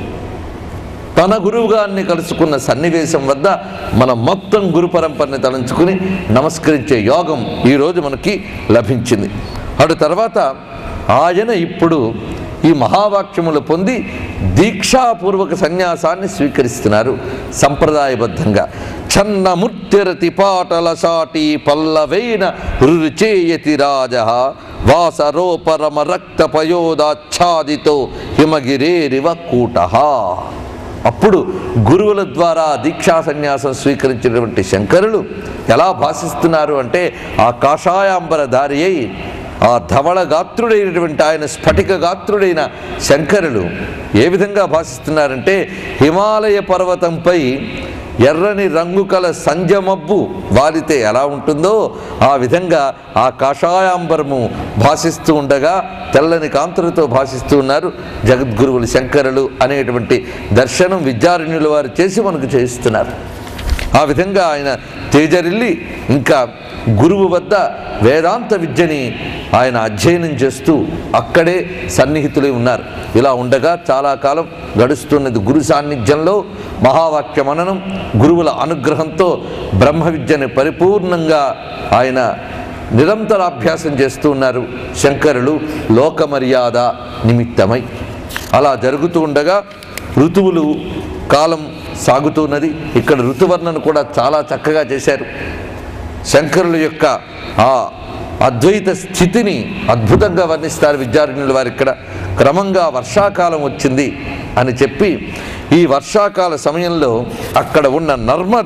తన గురువుగారిని కలుసుకున్న సన్నివేశం వద్ద మనం మొత్తం గురు పరంపరని తలంచుకుని నమస్కరించే యోగం ఈరోజు మనకి లభించింది. అటు తర్వాత ఆయన ఇప్పుడు ఈ మహావాక్యములు పొంది దీక్షాపూర్వక సన్యాసాన్ని స్వీకరిస్తున్నారు సంప్రదాయబద్ధంగా. ఛన్నమూర్తిరతి పాటల సాటి పల్లవైన రుచేయతి రాజ వాసరోపరమ రక్త పయోదాచ్ఛాదితో హిమగిరేరివ కూట. అప్పుడు గురువుల ద్వారా దీక్షా సన్యాసం స్వీకరించినటువంటి శంకరులు ఎలా భాషిస్తున్నారు అంటే ఆ కాషాయాంబరధారి అయి ఆ ధవళ గాత్రుడైనటువంటి ఆయన స్ఫటిక గాత్రుడైన శంకరులు ఏ విధంగా భాషిస్తున్నారంటే హిమాలయ పర్వతంపై ఎర్రని రంగు కల సంజమబ్బు వాలితే ఎలా ఉంటుందో ఆ విధంగా ఆ కాషాయాంబరము భాషిస్తూ ఉండగా తెల్లని కాంతులతో భాషిస్తూ ఉన్నారు జగద్గురువులు శంకరులు అనేటువంటి దర్శనం విద్యారణ్యుల వారు చేసి మనకు చేయిస్తున్నారు. ఆ విధంగా ఆయన తేజరిల్లి ఇంకా గురువు వద్ద వేదాంత విద్యని ఆయన అధ్యయనం చేస్తూ అక్కడే సన్నిహితులై ఉన్నారు. ఇలా ఉండగా చాలా కాలం గడుస్తున్నది. గురు సాన్నిధ్యంలో మహావాక్య మననం, గురువుల అనుగ్రహంతో బ్రహ్మ విద్యని పరిపూర్ణంగా ఆయన నిరంతర అభ్యాసం చేస్తూ ఉన్నారు శంకరులు లోక మర్యాద నిమిత్తమై. అలా జరుగుతూ ఉండగా ఋతువులు కాలం సాగుతున్నది. ఇక్కడ ఋతువర్ణను కూడా చాలా చక్కగా చేశారు. శంకరుల యొక్క ఆ అద్వైత స్థితిని అద్భుతంగా వర్ణిస్తారు విద్యారణ్యుల వారు. ఇక్కడ క్రమంగా వర్షాకాలం వచ్చింది అని చెప్పి ఈ వర్షాకాల సమయంలో అక్కడ ఉన్న నర్మద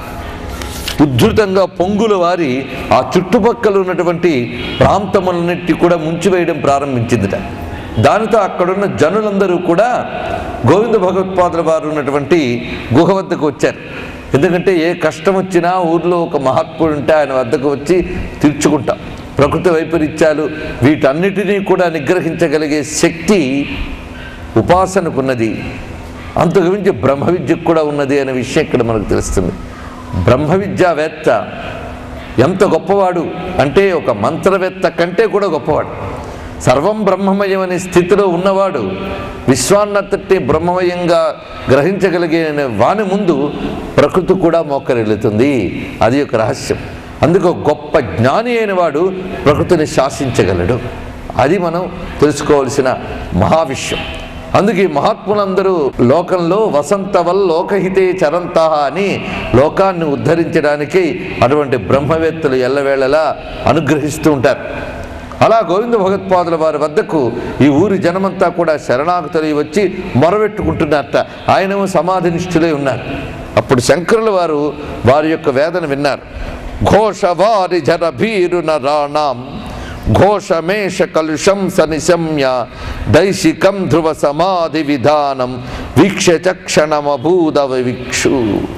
ఉద్ధృతంగా పొంగుల వారి ఆ చుట్టుపక్కల ఉన్నటువంటి ప్రాంతములన్నిటి కూడా ముంచివేయడం ప్రారంభించిందిట. దానితో అక్కడున్న జనులందరూ కూడా గోవింద భగవత్పాదుల వారు ఉన్నటువంటి గుహ వద్దకు వచ్చారు. ఎందుకంటే ఏ కష్టం వచ్చినా ఊర్లో ఒక మహాత్ముడు ఉంటే ఆయన వద్దకు వచ్చి తీర్చుకుంటాం. ప్రకృతి వైపరీత్యాలు వీటన్నిటినీ కూడా నిగ్రహించగలిగే శక్తి ఉపాసనకున్నది. అంతకు మించి బ్రహ్మ విద్యకు కూడా ఉన్నది అనే విషయం ఇక్కడ మనకు తెలుస్తుంది. బ్రహ్మ విద్యావేత్త ఎంత గొప్పవాడు అంటే ఒక మంత్రవేత్త కంటే కూడా గొప్పవాడు. సర్వం బ్రహ్మమయం అనే స్థితిలో ఉన్నవాడు విశ్వాన్నంతటి బ్రహ్మమయంగా గ్రహించగలిగే వాని ముందు ప్రకృతి కూడా మోకరిల్లుతుంది. అది ఒక రహస్యం. అందుకు గొప్ప జ్ఞాని అయిన వాడు ప్రకృతిని శాసించగలడు. అది మనం తెలుసుకోవాల్సిన మహావిషయం. అందుకే మహాత్ములందరూ లోకంలో వసంతవల్ లోకహితే చరంతః అని లోకాన్ని ఉద్ధరించడానికి అటువంటి బ్రహ్మవేత్తలు ఎల్లవేళలా అనుగ్రహిస్తూ ఉంటారు. అలా గోవింద భగవత్పాదుల వారి వద్దకు ఈ ఊరి జనమంతా కూడా శరణాగతులై వచ్చి మొరబెట్టుకుంటున్నారట. ఆయనేమో సమాధినిష్ఠులై ఉన్నారు. అప్పుడు శంకరుల వారు వారి యొక్క వేదన విన్నారు. ఘోషవారి జర భీరు నరాణం ఘోషమేష కలుషం సనిశమ్య దైశికం ధ్రువ సమాధి విధానం వీక్ష చక్షణమభూదవ విక్షు.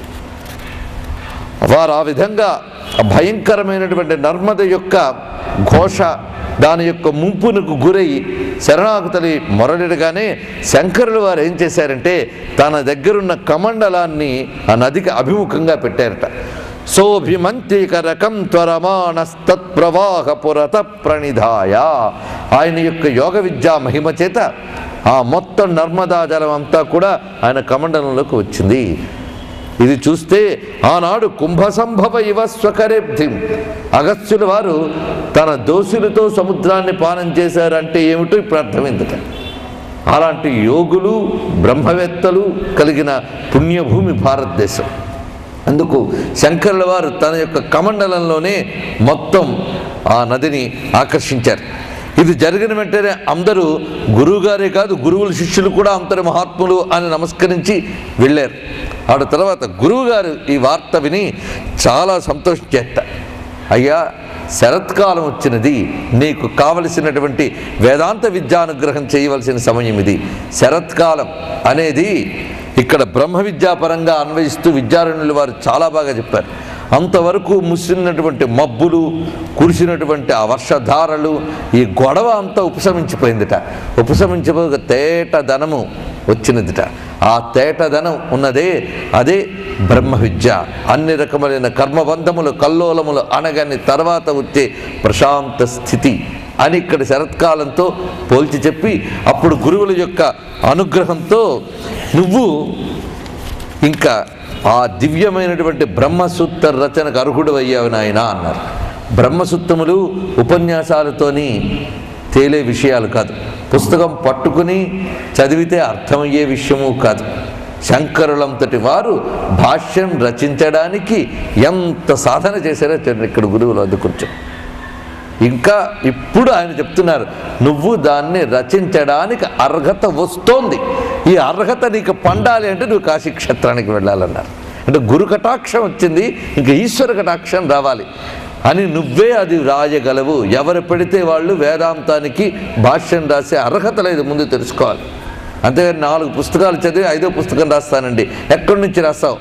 వారు ఆ విధంగా భయంకరమైనటువంటి నర్మద యొక్క ఘోష దాని యొక్క ముంపునకు గురై శరణాగతులై మొరలిడగానే శంకరులు వారు ఏం చేశారంటే తన దగ్గరున్న కమండలాన్ని ఆ నదికి అభిముఖంగా పెట్టారట. సోభిమంత్రికరకం త్వరమాణస్తత్ప్రవాహ పురత ప్రణిధాయ. ఆయన యొక్క యోగ విద్యా మహిమ చేత ఆ మొత్తం నర్మదా జలం అంతా కూడా ఆయన కమండలంలోకి వచ్చింది. ఇది చూస్తే ఆనాడు కుంభసంభవ ఇవ స్వకరేబ్ధిం అగస్త్యుల వారు తన దోసులతో సముద్రాన్ని పానం చేశారంటే ఏమిటో ఇప్పుడు అర్థమైందట. అలాంటి యోగులు బ్రహ్మవేత్తలు కలిగిన పుణ్యభూమి భారతదేశం. అందుకు శంకరుల వారు తన యొక్క కమండలంలోనే మొత్తం ఆ నదిని ఆకర్షించారు. ఇది జరిగిన వెంటనే అందరూ గురువుగారే కాదు గురువుల శిష్యులు కూడా అంతటి మహాత్ములు అని నమస్కరించి వెళ్ళారు. ఆ తర్వాత గురువుగారు ఈ వార్త విని చాలా సంతోషించేట. అయ్యా, శరత్కాలం వచ్చినది, నీకు కావలసినటువంటి వేదాంత విద్యానుగ్రహం చేయవలసిన సమయం ఇది. శరత్కాలం అనేది ఇక్కడ బ్రహ్మ విద్యాపరంగా అన్వయిస్తూ విద్యారణ్యులు వారు చాలా బాగా చెప్పారు. అంతవరకు ముసిరినటువంటి మబ్బులు, కురిసినటువంటి ఆ వర్షధారలు, ఈ గొడవ అంతా ఉపశమించిపోయిందిట. ఉపశమించిపోయి తేటదనము వచ్చినదిట. ఆ తేటదనం ఉన్నదే అదే బ్రహ్మ విద్య. అన్ని రకములైన కర్మబంధములు కల్లోలములు అనగాని తర్వాత వచ్చే ప్రశాంత స్థితి అని ఇక్కడ శరత్కాలంతో పోల్చి చెప్పి అప్పుడు గురువుల యొక్క అనుగ్రహంతో నువ్వు ఇంకా ఆ దివ్యమైనటువంటి బ్రహ్మసూత్ర రచనకు అర్హుడు అయ్యావు నాయన అన్నారు. బ్రహ్మసూత్రములు ఉపన్యాసాలతోని తేలే విషయాలు కాదు, పుస్తకం పట్టుకుని చదివితే అర్థమయ్యే విషయము కాదు. శంకరులంతటి వారు భాష్యం రచించడానికి ఎంత సాధన చేశారో ఇక్కడ గురువులు వద్ద కూర్చొని ఇంకా ఇప్పుడు ఆయన చెప్తున్నారు, నువ్వు దాన్ని రచించడానికి అర్హత వస్తోంది. ఈ అర్హత నీకు పండాలి అంటే నువ్వు కాశీ క్షేత్రానికి వెళ్ళాలన్నారు. అంటే గురు కటాక్షం వచ్చింది, ఇంకా ఈశ్వర కటాక్షం రావాలి అని నువ్వే అది రాయగలవు. ఎవరు పెడితే వాళ్ళు వేదాంతానికి భాష్యం రాసే అర్హత లేదు, ముందు తెలుసుకోవాలి. అంతేగాని 4 పుస్తకాలు చదివి 5వ పుస్తకం రాస్తానండి, ఎక్కడి నుంచి రాస్తావు?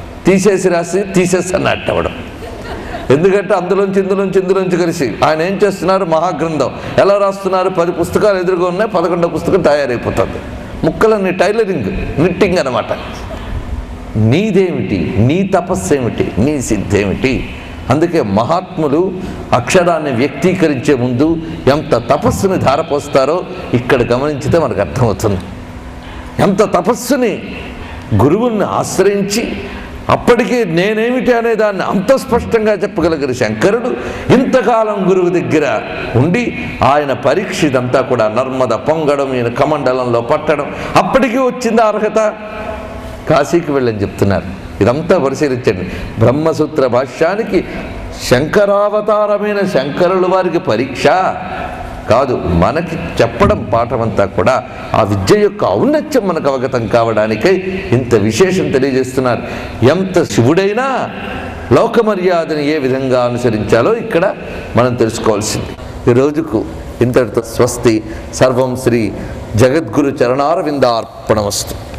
తీసేస్తాను అట్టవడం. ఎందుకంటే ఇందులోంచి కలిసి ఆయన ఏం చేస్తున్నారు, మహాగ్రంథం ఎలా రాస్తున్నారు, 10 పుస్తకాలు ఎదురుగా ఉన్నాయి, 11వ పుస్తకం తయారైపోతుంది. ముక్కలన్నీ టైలరింగ్, నిట్టింగ్ అనమాట. నీదేమిటి, నీ తపస్సు ఏమిటి, నీ సిద్ధేమిటి? అందుకే మహాత్ములు అక్షరాన్ని వ్యక్తీకరించే ముందు ఎంత తపస్సుని ధారపోస్తారో ఇక్కడ గమనించితే మనకు అర్థమవుతుంది. ఎంత తపస్సుని గురువుల్ని ఆశ్రయించి అప్పటికే నేనేమిటి అనే దాన్ని అంత స్పష్టంగా చెప్పగలిగిన శంకరుడు ఇంతకాలం గురువు దగ్గర ఉండి ఆయన పరీక్ష ఇదంతా కూడా నర్మద పొంగడం, ఈయన కమండలంలో పట్టడం, అప్పటికీ వచ్చింది అర్హత. కాశీకి వెళ్ళని చెప్తున్నారు. ఇదంతా పరిశీలించండి. బ్రహ్మసూత్ర భాష్యానికి శంకరావతారమైన శంకరుల వారికి పరీక్ష కాదు, మనకి చెప్పడం పాఠమంతా కూడా ఆ విద్య యొక్క ఔన్నత్యం మనకు అవగతం కావడానికై ఇంత విశేషం తెలియజేస్తున్నారు. ఎంత శివుడైనా లోక మర్యాదను ఏ విధంగా అనుసరించాలో ఇక్కడ మనం తెలుసుకోవాల్సింది. ఈ రోజుకు ఇంతటితో స్వస్తి. సర్వం శ్రీ జగద్గురు చరణారవిందార్పణమస్తు.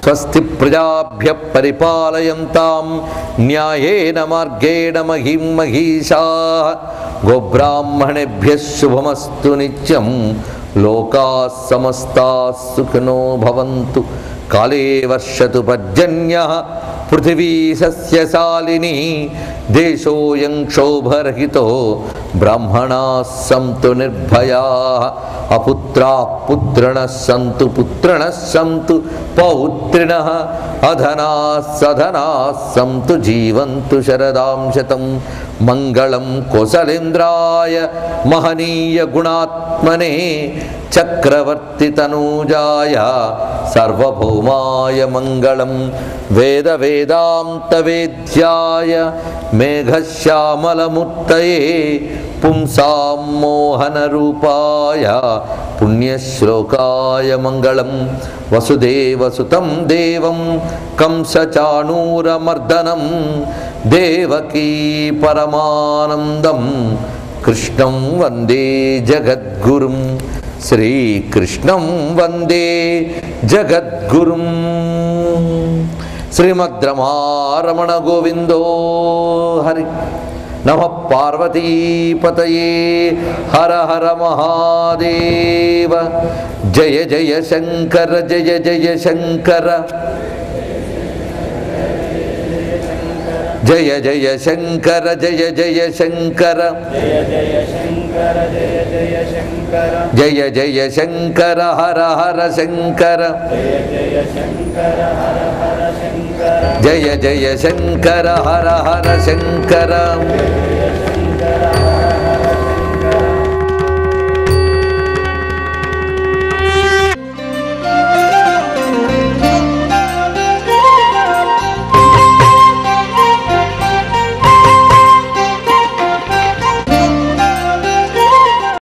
స్వస్తి ప్రజాభ్యః పరిపాలయంతాం న్యాయేన మార్గేణ మహిం మహీషాః గోబ్రాహ్మణేభ్యः శుభమస్తు నిత్యం లోకాః సమస్తాః సుఖినో భవంతు కాలే వర్షతు పర్జన్యః పృథివీ సస్యశాలినీ దేశోऽयं క్షోభరహితో బ్రాహ్మణాः సంతు నిర్భయాः అపుత్రాः పుత్రిణः సంతు పుత్రిణः సంతు పౌత్రిణः అధనాः సధనాः సంతు జీవంతు శరదాం శతం మంగళం కోసలేంద్రాయ మహనీయ గుణాత్మనే చక్రవర్తి తనూజాయ సర్వభౌమాయ మంగళం వేద వేదాంత వేద్యాయ మేఘశ్యామలమూర్తయే పుంసాం మోహన రూపాయ పుణ్యశ్లోకాయ మంగళం వసుదేవసుతం దేవం కంసచాణూరమర్దనం దేవకీ పరమానందం కృష్ణం వందే జగద్గురుం శ్రీకృష్ణం వందే జగద్గురుం శ్రీమద్రమారమణ గోవిందో హరి నమః పార్వతీపతయే హర హర మహాదేవ జయ జయ శంకర జయ జయ శంకర జయ జయ శంకర జయ జయ శంకర జయ జయ శంకర హర హర శంకర జయ జయ శంకర హర హర శంకర